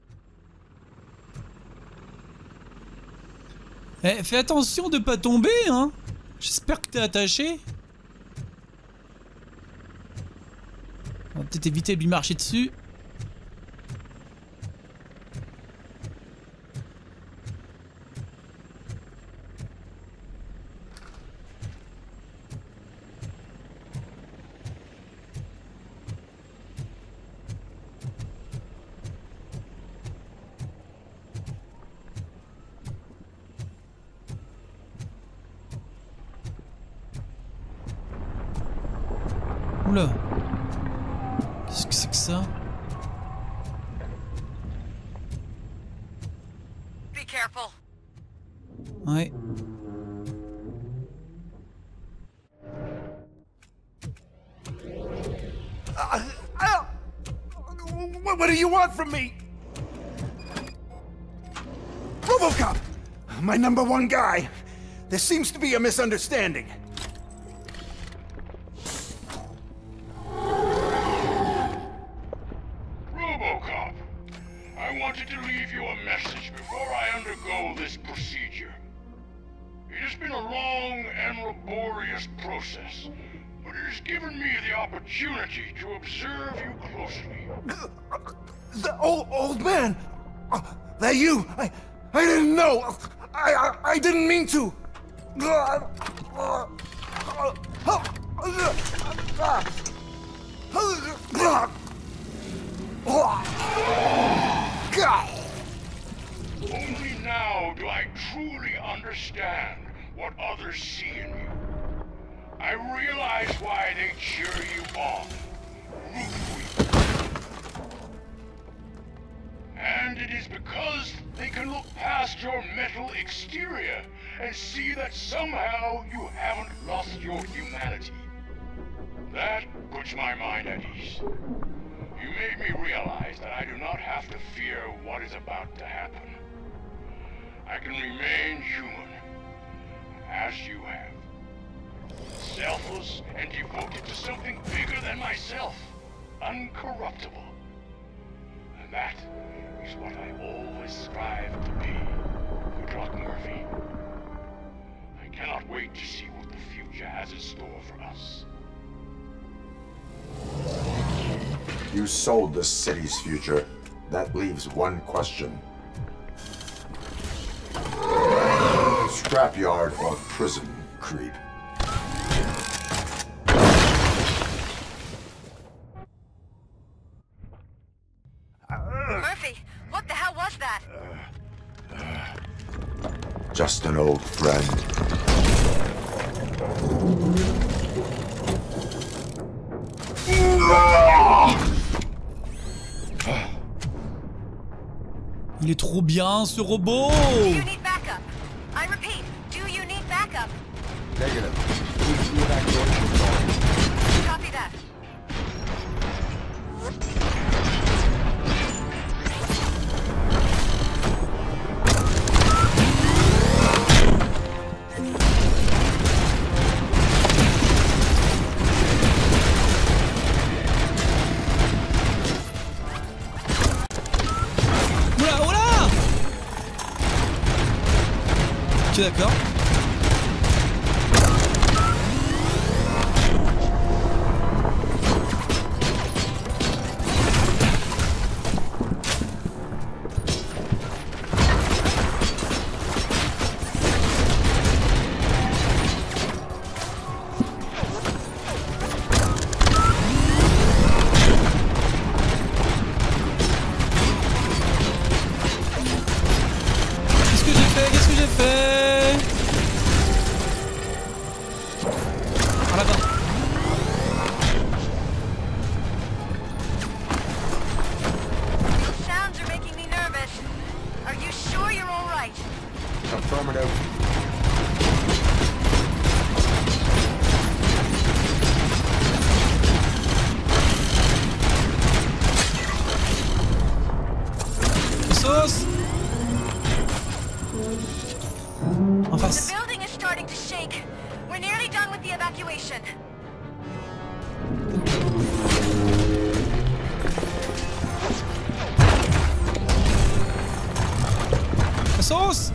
Eh, fais attention de pas tomber, hein. J'espère que t'es attaché. On va peut-être éviter de lui marcher dessus. Oula. Qu'est-ce que c'est que ça? Be careful. Ouais. Uh, uh, what, what do you want from me? RoboCop! My number one guy. There seems to be a misunderstanding. RoboCop, I wanted to leave you a message before I undergo this procedure. It has been a long and laborious process, but it has given me the opportunity to observe you closely. The old old man. Uh, that you? I I didn't know. I I, I didn't mean to. Only now do I truly understand what others see in you. I realize why they cheer you on, root for you. It's because they can look past your metal exterior and see that somehow you haven't lost your humanity. That puts my mind at ease. You made me realize that I do not have to fear what is about to happen. I can remain human, as you have. Selfless and devoted to something bigger than myself. Uncorruptible. And that is what I always strive to be, Goodrock Murphy. I cannot wait to see what the future has in store for us. You sold the city's future. That leaves one question. Scrapyard or prison, creep? Murphy, what the hell was that? Just an old friend. Il est trop bien ce robot. Do you need backup? I repeat, do you need backup? Negative. Copy that. Ok, d'accord. Qu'est-ce que j'ai fait? Qu'est-ce que j'ai fait? Ah là-bas. Sounds are making me nervous. Are you sure you're all right? Affirmative. Sauce. En face. The building is starting to shake. We're nearly done with the evacuation. La sauce.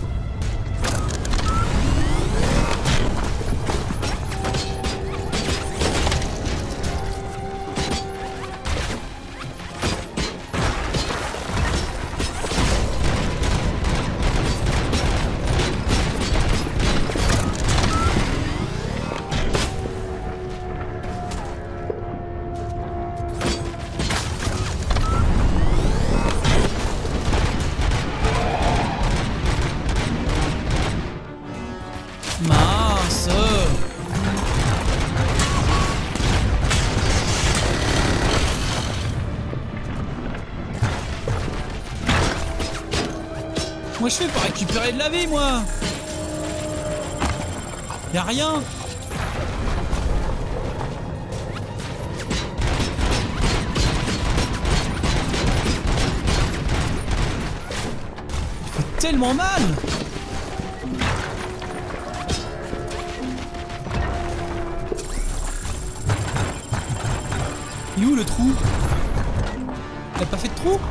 Mince. Moi je fais pas récupérer de la vie moi. Y'a rien. Il fait tellement mal. Il est où le trou? T'as pas fait de trou?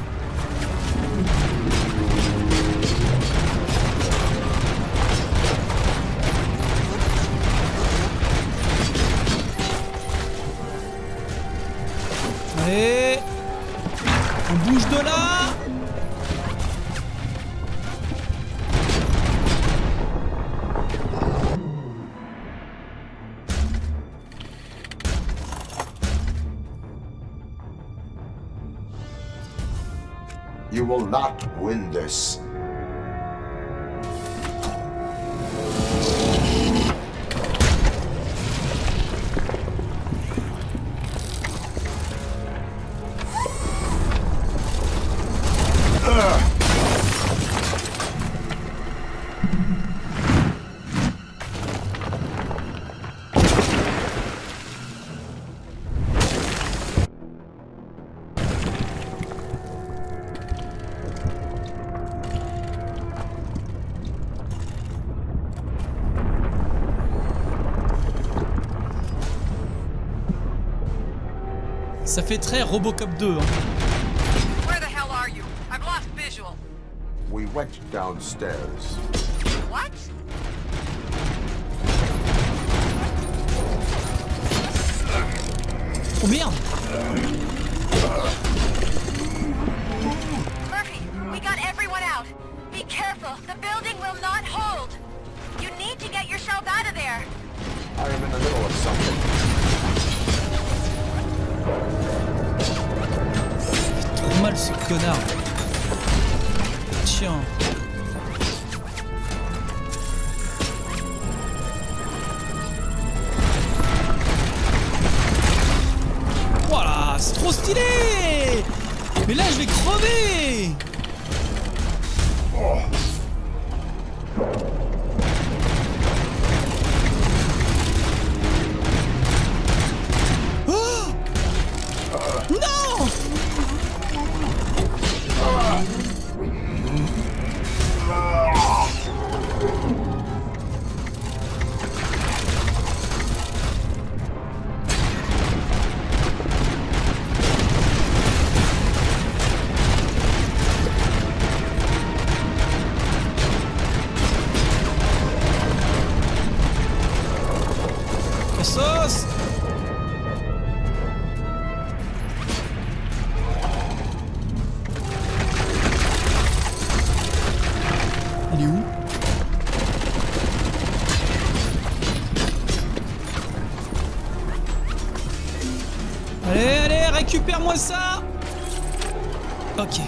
Allez, on bouge de là. You will not win this. Ugh. Ça fait très Robocop deux. Hein. Where the hell are you? I've lost visual. We went downstairs. What? Oh merde! Murphy, we got everyone out. Be careful, the building will not hold. You need to get yourself out of there. I am in the middle of something. Trop mal ce connard. Tiens. Voilà, c'est trop stylé. Mais là je vais crever. Oh. Oh. Non. Sauce. Il est où? Allez, allez, récupère-moi ça. Ok.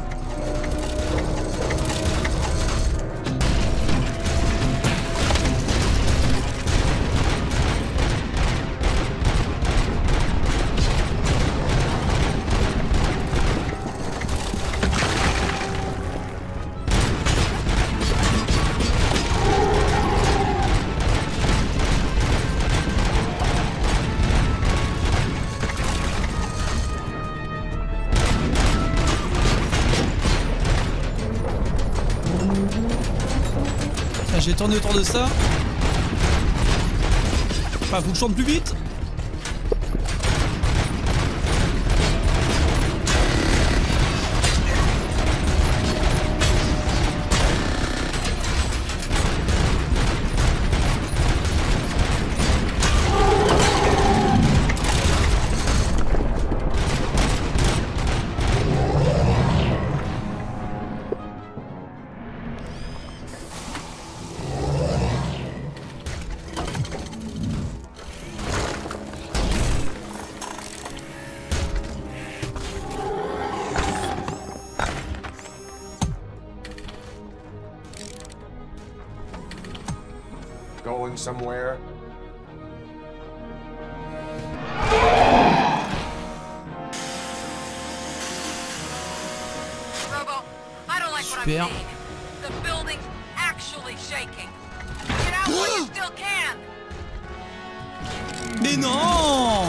J'ai tourné autour de ça. Enfin, faut que je chante plus vite. Going somewhere? Robo, I don't like what I'm Super. seeing. The building's actually shaking. Get out while you still can. Mais non!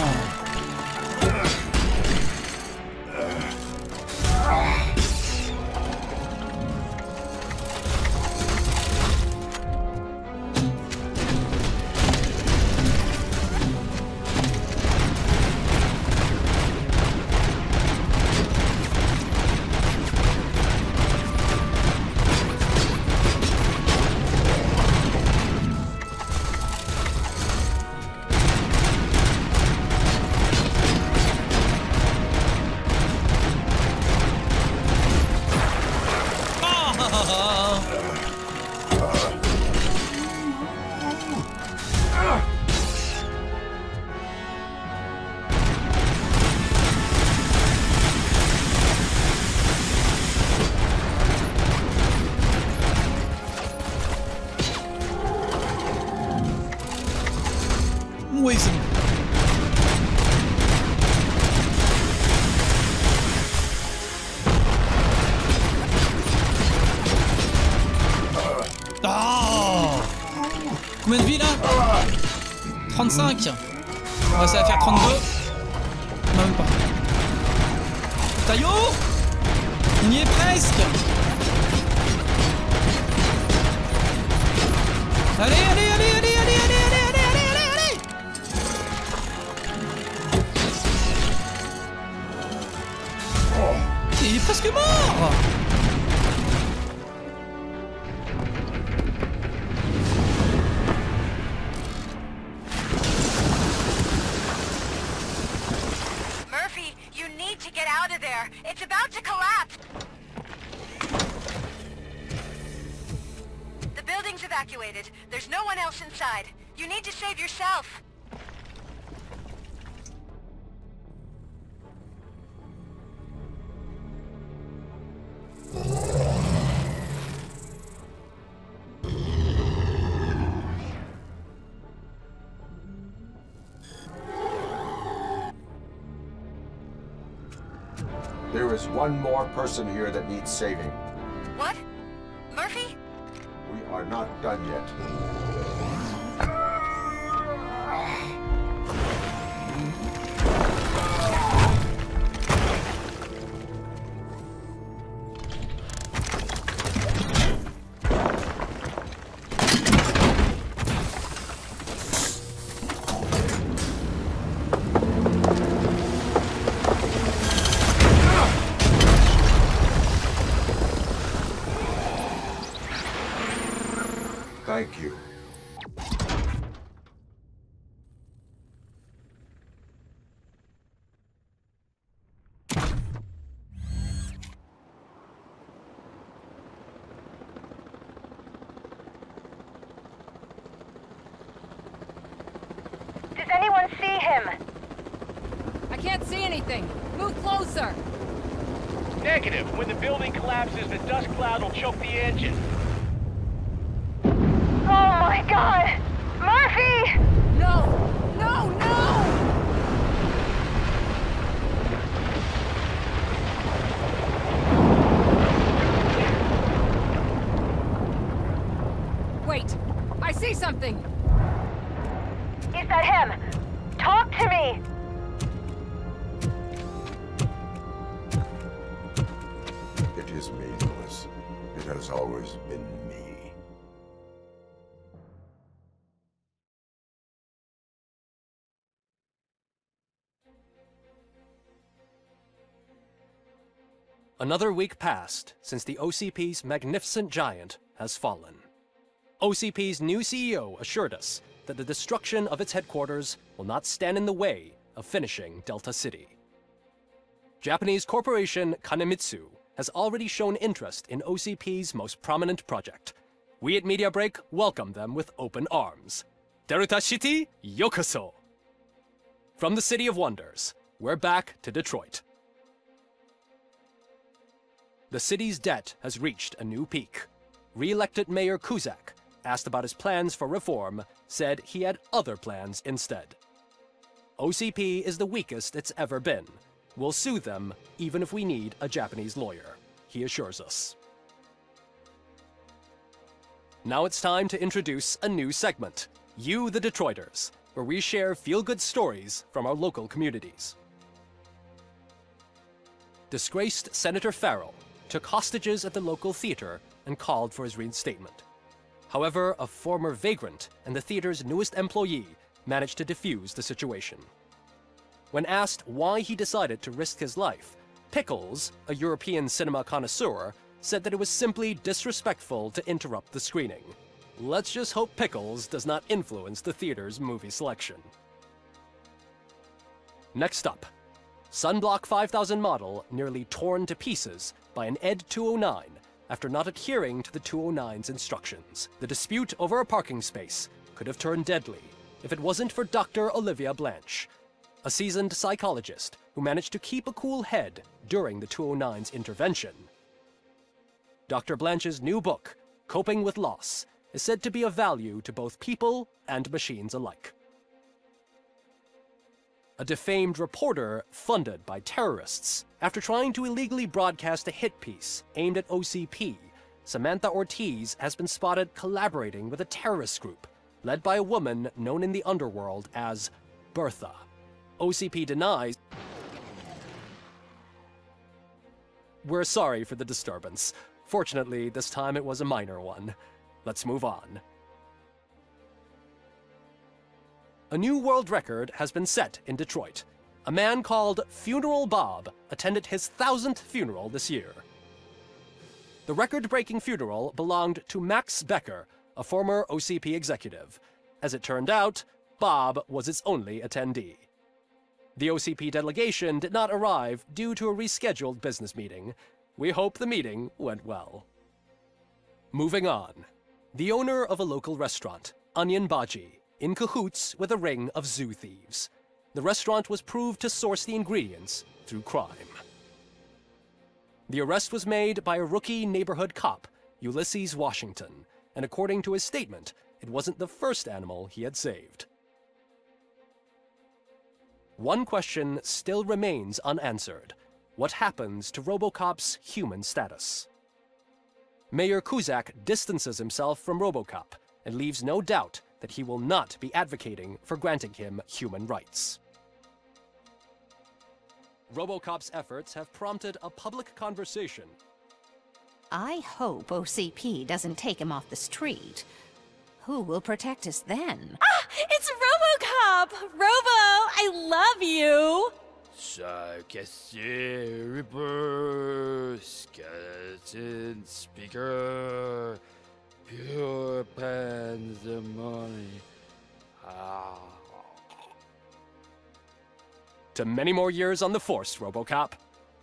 Poison. Oh, combien de vie là? trente-cinq. Ouais, ça va faire trente-deux. Non, même pas. Taillot, on y est presque. Allez, allez, allez, allez, allez, allez, allez, allez, allez, allez, allez. Il est presque mort. Murphy, you need to get out of there. It's about to collapse. The building's evacuated. There's no one else inside. You need to save yourself. There is one more person here that needs saving. What? Murphy? We are not done yet. Thank you. Does anyone see him? I can't see anything. Move closer. Negative. When the building collapses, the dust cloud will choke the engine. Oh my god! Murphy! No! No, no! Wait! I see something! Is that him? Talk to me! It is me, Lewis. It has always been me. Another week passed since the O C P's magnificent giant has fallen. O C P's new C E O assured us that the destruction of its headquarters will not stand in the way of finishing Delta City. Japanese corporation Kanemitsu has already shown interest in O C P's most prominent project. We at Media Break welcome them with open arms. Delta City, yokoso! From the City of Wonders, we're back to Detroit. The city's debt has reached a new peak. Re-elected Mayor Cusack, asked about his plans for reform, said he had other plans instead. O C P is the weakest it's ever been. We'll sue them, even if we need a Japanese lawyer, he assures us. Now it's time to introduce a new segment, You the Detroiters, where we share feel-good stories from our local communities. Disgraced Senator Farrell took hostages at the local theater and called for his reinstatement. However, a former vagrant and the theater's newest employee managed to defuse the situation. When asked why he decided to risk his life, Pickles, a European cinema connoisseur, said that it was simply disrespectful to interrupt the screening. Let's just hope Pickles does not influence the theater's movie selection. Next up, Sunblock five thousand model nearly torn to pieces by an E D two oh nine after not adhering to the two oh nine's instructions. The dispute over a parking space could have turned deadly if it wasn't for Doctor Olivia Blanche, a seasoned psychologist who managed to keep a cool head during the two oh nine's intervention. Doctor Blanche's new book, Coping with Loss, is said to be of value to both people and machines alike. A defamed reporter funded by terrorists. After trying to illegally broadcast a hit piece aimed at O C P, Samantha Ortiz has been spotted collaborating with a terrorist group led by a woman known in the underworld as Bertha. O C P denies. We're sorry for the disturbance. Fortunately, this time it was a minor one. Let's move on. A new world record has been set in Detroit. a man called Funeral Bob attended his thousandth funeral this year. The record-breaking funeral belonged to Max Becker, a former O C P executive. As it turned out, Bob was its only attendee. The O C P delegation did not arrive due to a rescheduled business meeting. We hope the meeting went well. Moving on. The owner of a local restaurant, Onion Baji, in cahoots with a ring of zoo thieves. The restaurant was proved to source the ingredients through crime. The arrest was made by a rookie neighborhood cop, Ulysses Washington, and according to his statement, it wasn't the first animal he had saved. One question still remains unanswered. What happens to RoboCop's human status? Mayor Kuzak distances himself from RoboCop and leaves no doubt that he will not be advocating for granting him human rights. RoboCop's efforts have prompted a public conversation. I hope O C P doesn't take him off the street. Who will protect us then? Ah! It's RoboCop! Robo, I love you! Cassier, Reaper, Skeleton, Speaker, Pure Pandemonium. Ah. To many more years on the force, RoboCop.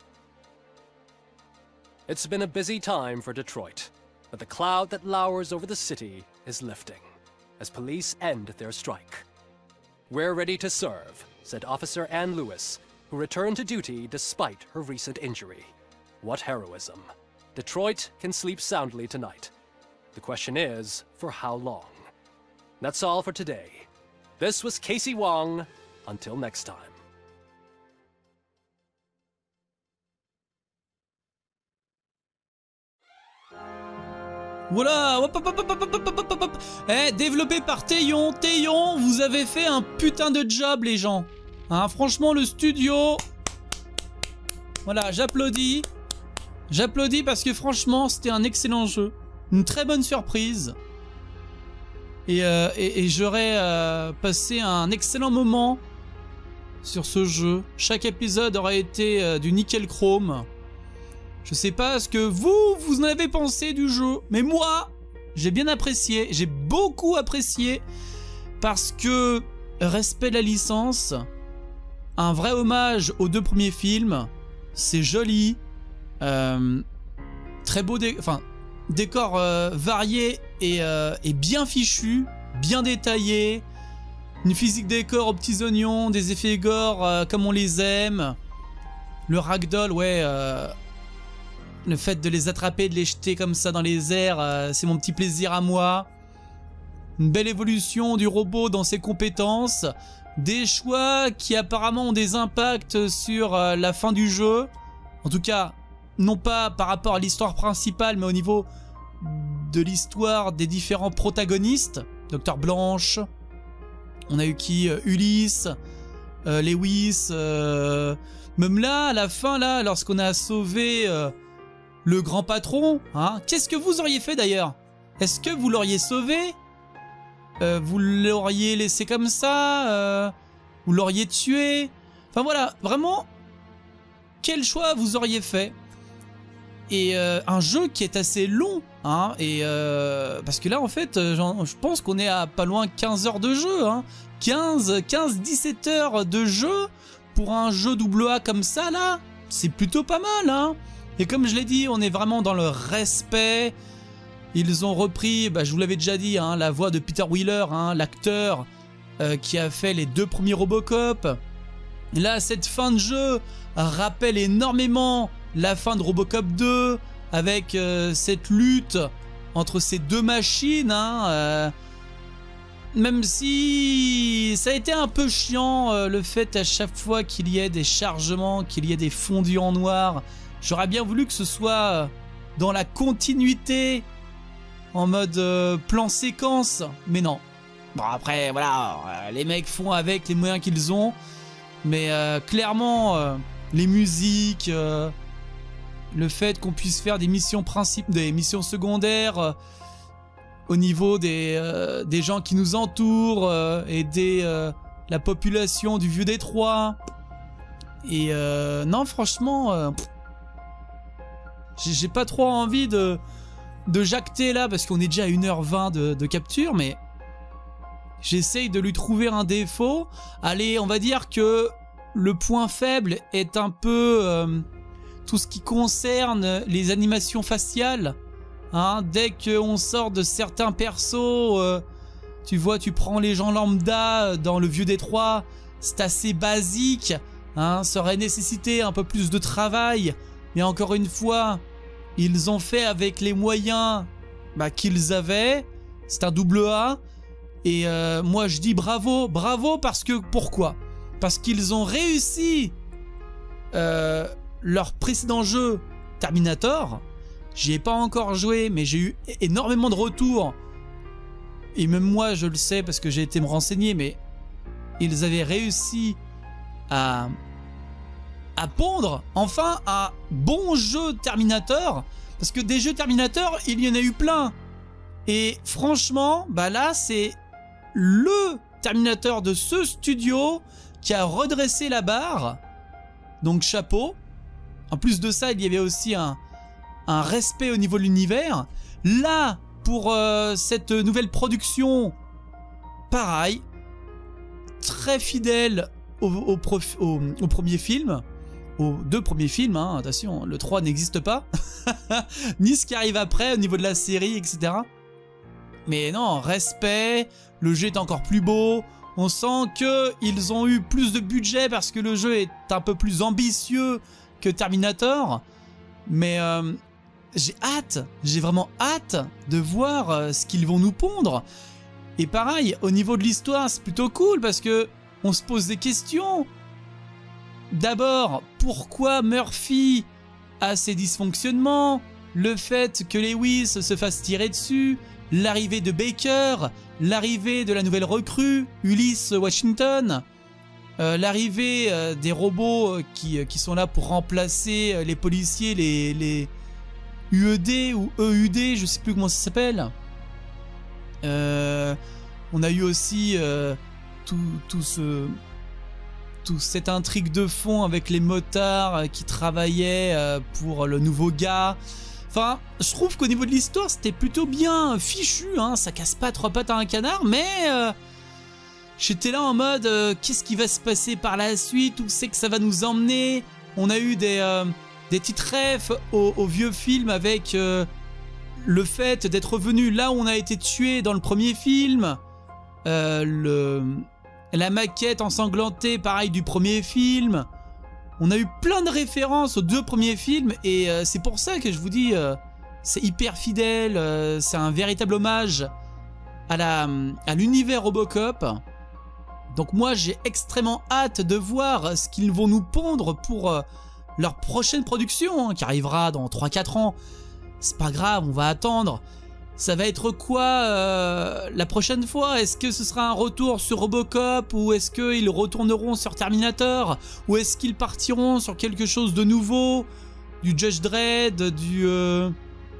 It's been a busy time for Detroit, but the cloud that lowers over the city is lifting as police end their strike. We're ready to serve, said Officer Ann Lewis, who returned to duty despite her recent injury. What heroism. Detroit can sleep soundly tonight. The question is, for how long? That's all for today. This was Casey Wong. Until next time. Voilà, hop, hop, hop, hop, hop, hop, hop, hop. Eh, développé par Théon. Théon, vous avez fait un putain de job, les gens. Hein, franchement, le studio... Voilà, j'applaudis. J'applaudis parce que franchement, c'était un excellent jeu. Une très bonne surprise. Et, euh, et, et j'aurais euh, passé un excellent moment sur ce jeu. Chaque épisode aurait été euh, du nickel chrome. Je sais pas ce que vous, vous en avez pensé du jeu, mais moi, j'ai bien apprécié, j'ai beaucoup apprécié, parce que respect de la licence, un vrai hommage aux deux premiers films, c'est joli, euh, très beau, dé enfin, décor euh, varié et, euh, et bien fichu, bien détaillé, une physique décor aux petits oignons, des effets gore euh, comme on les aime, le ragdoll, ouais... Euh, le fait de les attraper, de les jeter comme ça dans les airs, euh, c'est mon petit plaisir à moi. Une belle évolution du robot dans ses compétences. Des choix qui apparemment ont des impacts sur euh, la fin du jeu. En tout cas, non pas par rapport à l'histoire principale, mais au niveau de l'histoire des différents protagonistes. Docteur Blanche. On a eu qui euh, Ulysse. Euh, Lewis. Euh, même là, à la fin, là, lorsqu'on a sauvé... Euh, le grand patron, hein. Qu'est-ce que vous auriez fait d'ailleurs? Est-ce que vous l'auriez sauvé? euh, Vous l'auriez laissé comme ça? euh, Vous l'auriez tué? Enfin voilà, vraiment, quel choix vous auriez fait? Et euh, un jeu qui est assez long, hein, et euh, parce que là en fait, je pense qu'on est à pas loin de quinze heures de jeu, hein. quinze, quinze, dix-sept heures de jeu pour un jeu double A comme ça là, c'est plutôt pas mal, hein. Et comme je l'ai dit, on est vraiment dans le respect. Ils ont repris, bah, je vous l'avais déjà dit, hein, la voix de Peter Wheeler, hein, l'acteur euh, qui a fait les deux premiers Robocop. Et là, cette fin de jeu rappelle énormément la fin de Robocop deux, avec euh, cette lutte entre ces deux machines. Hein, euh, même si ça a été un peu chiant, euh, le fait à chaque fois qu'il y ait des chargements, qu'il y ait des fondus en noir. J'aurais bien voulu que ce soit dans la continuité, en mode euh, plan séquence, mais non. Bon après, voilà, euh, les mecs font avec les moyens qu'ils ont, mais euh, clairement, euh, les musiques, euh, le fait qu'on puisse faire des missions principes, des missions secondaires, euh, au niveau des, euh, des gens qui nous entourent, euh, aider euh, la population du Vieux Détroit. Et euh, non, franchement, euh, j'ai pas trop envie de, de jacter là, parce qu'on est déjà à une heure vingt de, de capture, mais j'essaye de lui trouver un défaut. Allez, on va dire que le point faible est un peu euh, tout ce qui concerne les animations faciales. Hein, dès qu'on sort de certains persos, euh, tu vois, tu prends les gens lambda dans le Vieux Détroit, c'est assez basique. Hein, ça aurait nécessité un peu plus de travail. Mais encore une fois, ils ont fait avec les moyens bah, qu'ils avaient. C'est un double A. Et euh, moi je dis bravo, bravo parce que, pourquoi? Parce qu'ils ont réussi euh, leur précédent jeu Terminator. J'y ai pas encore joué, mais j'ai eu énormément de retours. Et même moi je le sais parce que j'ai été me renseigner, mais ils avaient réussi à, à pondre enfin un bon jeu Terminator. Parce que des jeux Terminator, il y en a eu plein. Et franchement, bah là c'est le Terminator de ce studio qui a redressé la barre. Donc chapeau. En plus de ça, il y avait aussi un, un respect au niveau de l'univers. Là, pour euh, cette nouvelle production, pareil. Très fidèle au, au, prof, au, au premier film. Aux deux premiers films, hein, attention, le trois n'existe pas. Ni ce qui arrive après au niveau de la série, et cetera. Mais non, respect, le jeu est encore plus beau. On sent qu'ils ont eu plus de budget parce que le jeu est un peu plus ambitieux que Terminator. Mais euh, j'ai hâte, j'ai vraiment hâte de voir euh, ce qu'ils vont nous pondre. Et pareil, au niveau de l'histoire, c'est plutôt cool parce que on se pose des questions. D'abord, pourquoi Murphy a ses dysfonctionnements? Le fait que Lewis se fasse tirer dessus, l'arrivée de Baker, l'arrivée de la nouvelle recrue, Ulysse Washington, euh, l'arrivée euh, des robots qui, qui sont là pour remplacer les policiers, les, les U E D ou E U D, je sais plus comment ça s'appelle. Euh, on a eu aussi euh, tout, tout ce... toute cette intrigue de fond avec les motards qui travaillaient euh, pour le nouveau gars. Enfin, je trouve qu'au niveau de l'histoire, c'était plutôt bien fichu, hein. Ça casse pas trois pattes à un canard, mais euh, j'étais là en mode, euh, qu'est-ce qui va se passer par la suite? Où c'est que ça va nous emmener? On a eu des, euh, des petites refs au, au vieux film avec euh, le fait d'être revenu là où on a été tué dans le premier film. Euh, le, la maquette ensanglantée, pareil, du premier film. On a eu plein de références aux deux premiers films et euh, c'est pour ça que je vous dis, euh, c'est hyper fidèle, euh, c'est un véritable hommage à la, à l'univers Robocop. Donc moi j'ai extrêmement hâte de voir ce qu'ils vont nous pondre pour euh, leur prochaine production, hein, qui arrivera dans trois quatre ans. C'est pas grave, on va attendre. Ça va être quoi euh, la prochaine fois? Est-ce que ce sera un retour sur Robocop? Ou est-ce qu'ils retourneront sur Terminator? Ou est-ce qu'ils partiront sur quelque chose de nouveau? Du Judge Dredd? Du... Euh...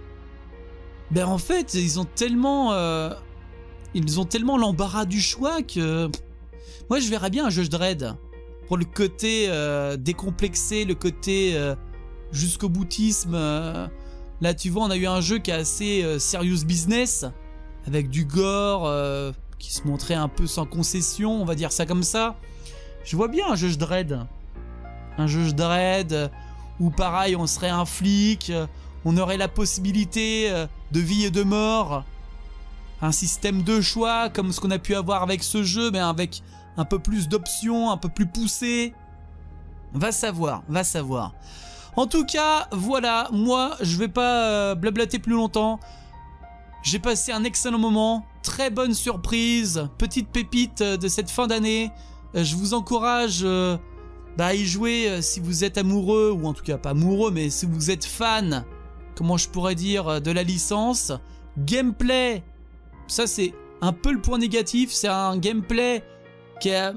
Ben en fait, ils ont tellement... Euh... Ils ont tellement l'embarras du choix que... Moi je verrais bien un Judge Dredd. Pour le côté euh, décomplexé, le côté euh, jusqu'au boutisme... Euh... Là, tu vois, on a eu un jeu qui est assez euh, serious business, avec du gore, euh, qui se montrait un peu sans concession, on va dire ça comme ça. Je vois bien un Judge Dredd. Un Judge Dredd, euh, où pareil, on serait un flic, euh, on aurait la possibilité euh, de vie et de mort. Un système de choix, comme ce qu'on a pu avoir avec ce jeu, mais avec un peu plus d'options, un peu plus poussé. Va savoir, va savoir. En tout cas, voilà, moi, je vais pas euh, blablater plus longtemps. J'ai passé un excellent moment, très bonne surprise, petite pépite de cette fin d'année. Euh, je vous encourage euh, bah, à y jouer euh, si vous êtes amoureux, ou en tout cas pas amoureux, mais si vous êtes fan, comment je pourrais dire, de la licence. Gameplay, ça c'est un peu le point négatif, c'est un gameplay qui est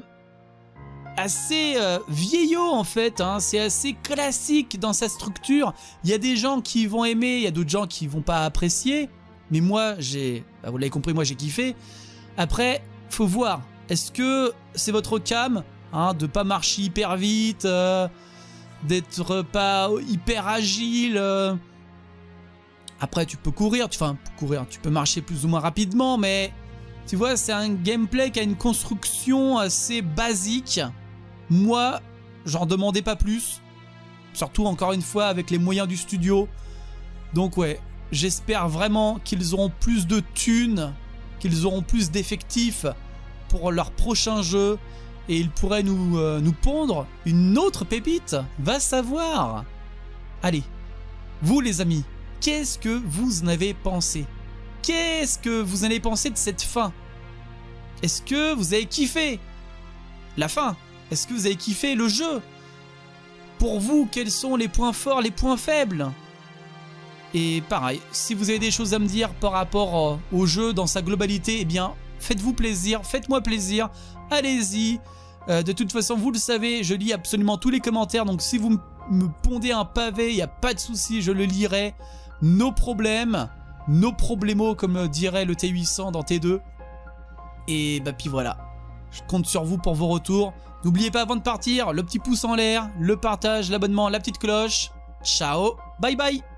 assez euh, vieillot en fait, hein. C'est assez classique dans sa structure. Il y a des gens qui vont aimer, il y a d'autres gens qui vont pas apprécier, mais moi j'ai, bah, vous l'avez compris, moi j'ai kiffé. Après, faut voir, est-ce que c'est votre cam? Hein, de pas marcher hyper vite, euh, d'être pas hyper agile. Euh. Après, tu peux courir, tu, enfin, courir, tu peux marcher plus ou moins rapidement, mais tu vois, c'est un gameplay qui a une construction assez basique. Moi, j'en demandais pas plus. Surtout, encore une fois, avec les moyens du studio. Donc ouais, j'espère vraiment qu'ils auront plus de thunes, qu'ils auront plus d'effectifs pour leur prochain jeu. Et ils pourraient nous, euh, nous pondre une autre pépite. Va savoir. Allez, vous les amis, qu'est-ce que vous en avez pensé? Qu'est-ce que vous en avez pensé de cette fin? Est-ce que vous avez kiffé la fin? Est-ce que vous avez kiffé le jeu? Pour vous, quels sont les points forts, les points faibles? Et pareil, si vous avez des choses à me dire par rapport au jeu dans sa globalité, eh bien, faites-vous plaisir, faites-moi plaisir, allez-y. Euh, de toute façon, vous le savez, je lis absolument tous les commentaires, donc si vous me pondez un pavé, il n'y a pas de souci, je le lirai. Nos problèmes, nos problemos, comme dirait le T huit cents dans T deux. Et bah puis voilà, je compte sur vous pour vos retours. N'oubliez pas avant de partir, le petit pouce en l'air, le partage, l'abonnement, la petite cloche. Ciao, bye bye.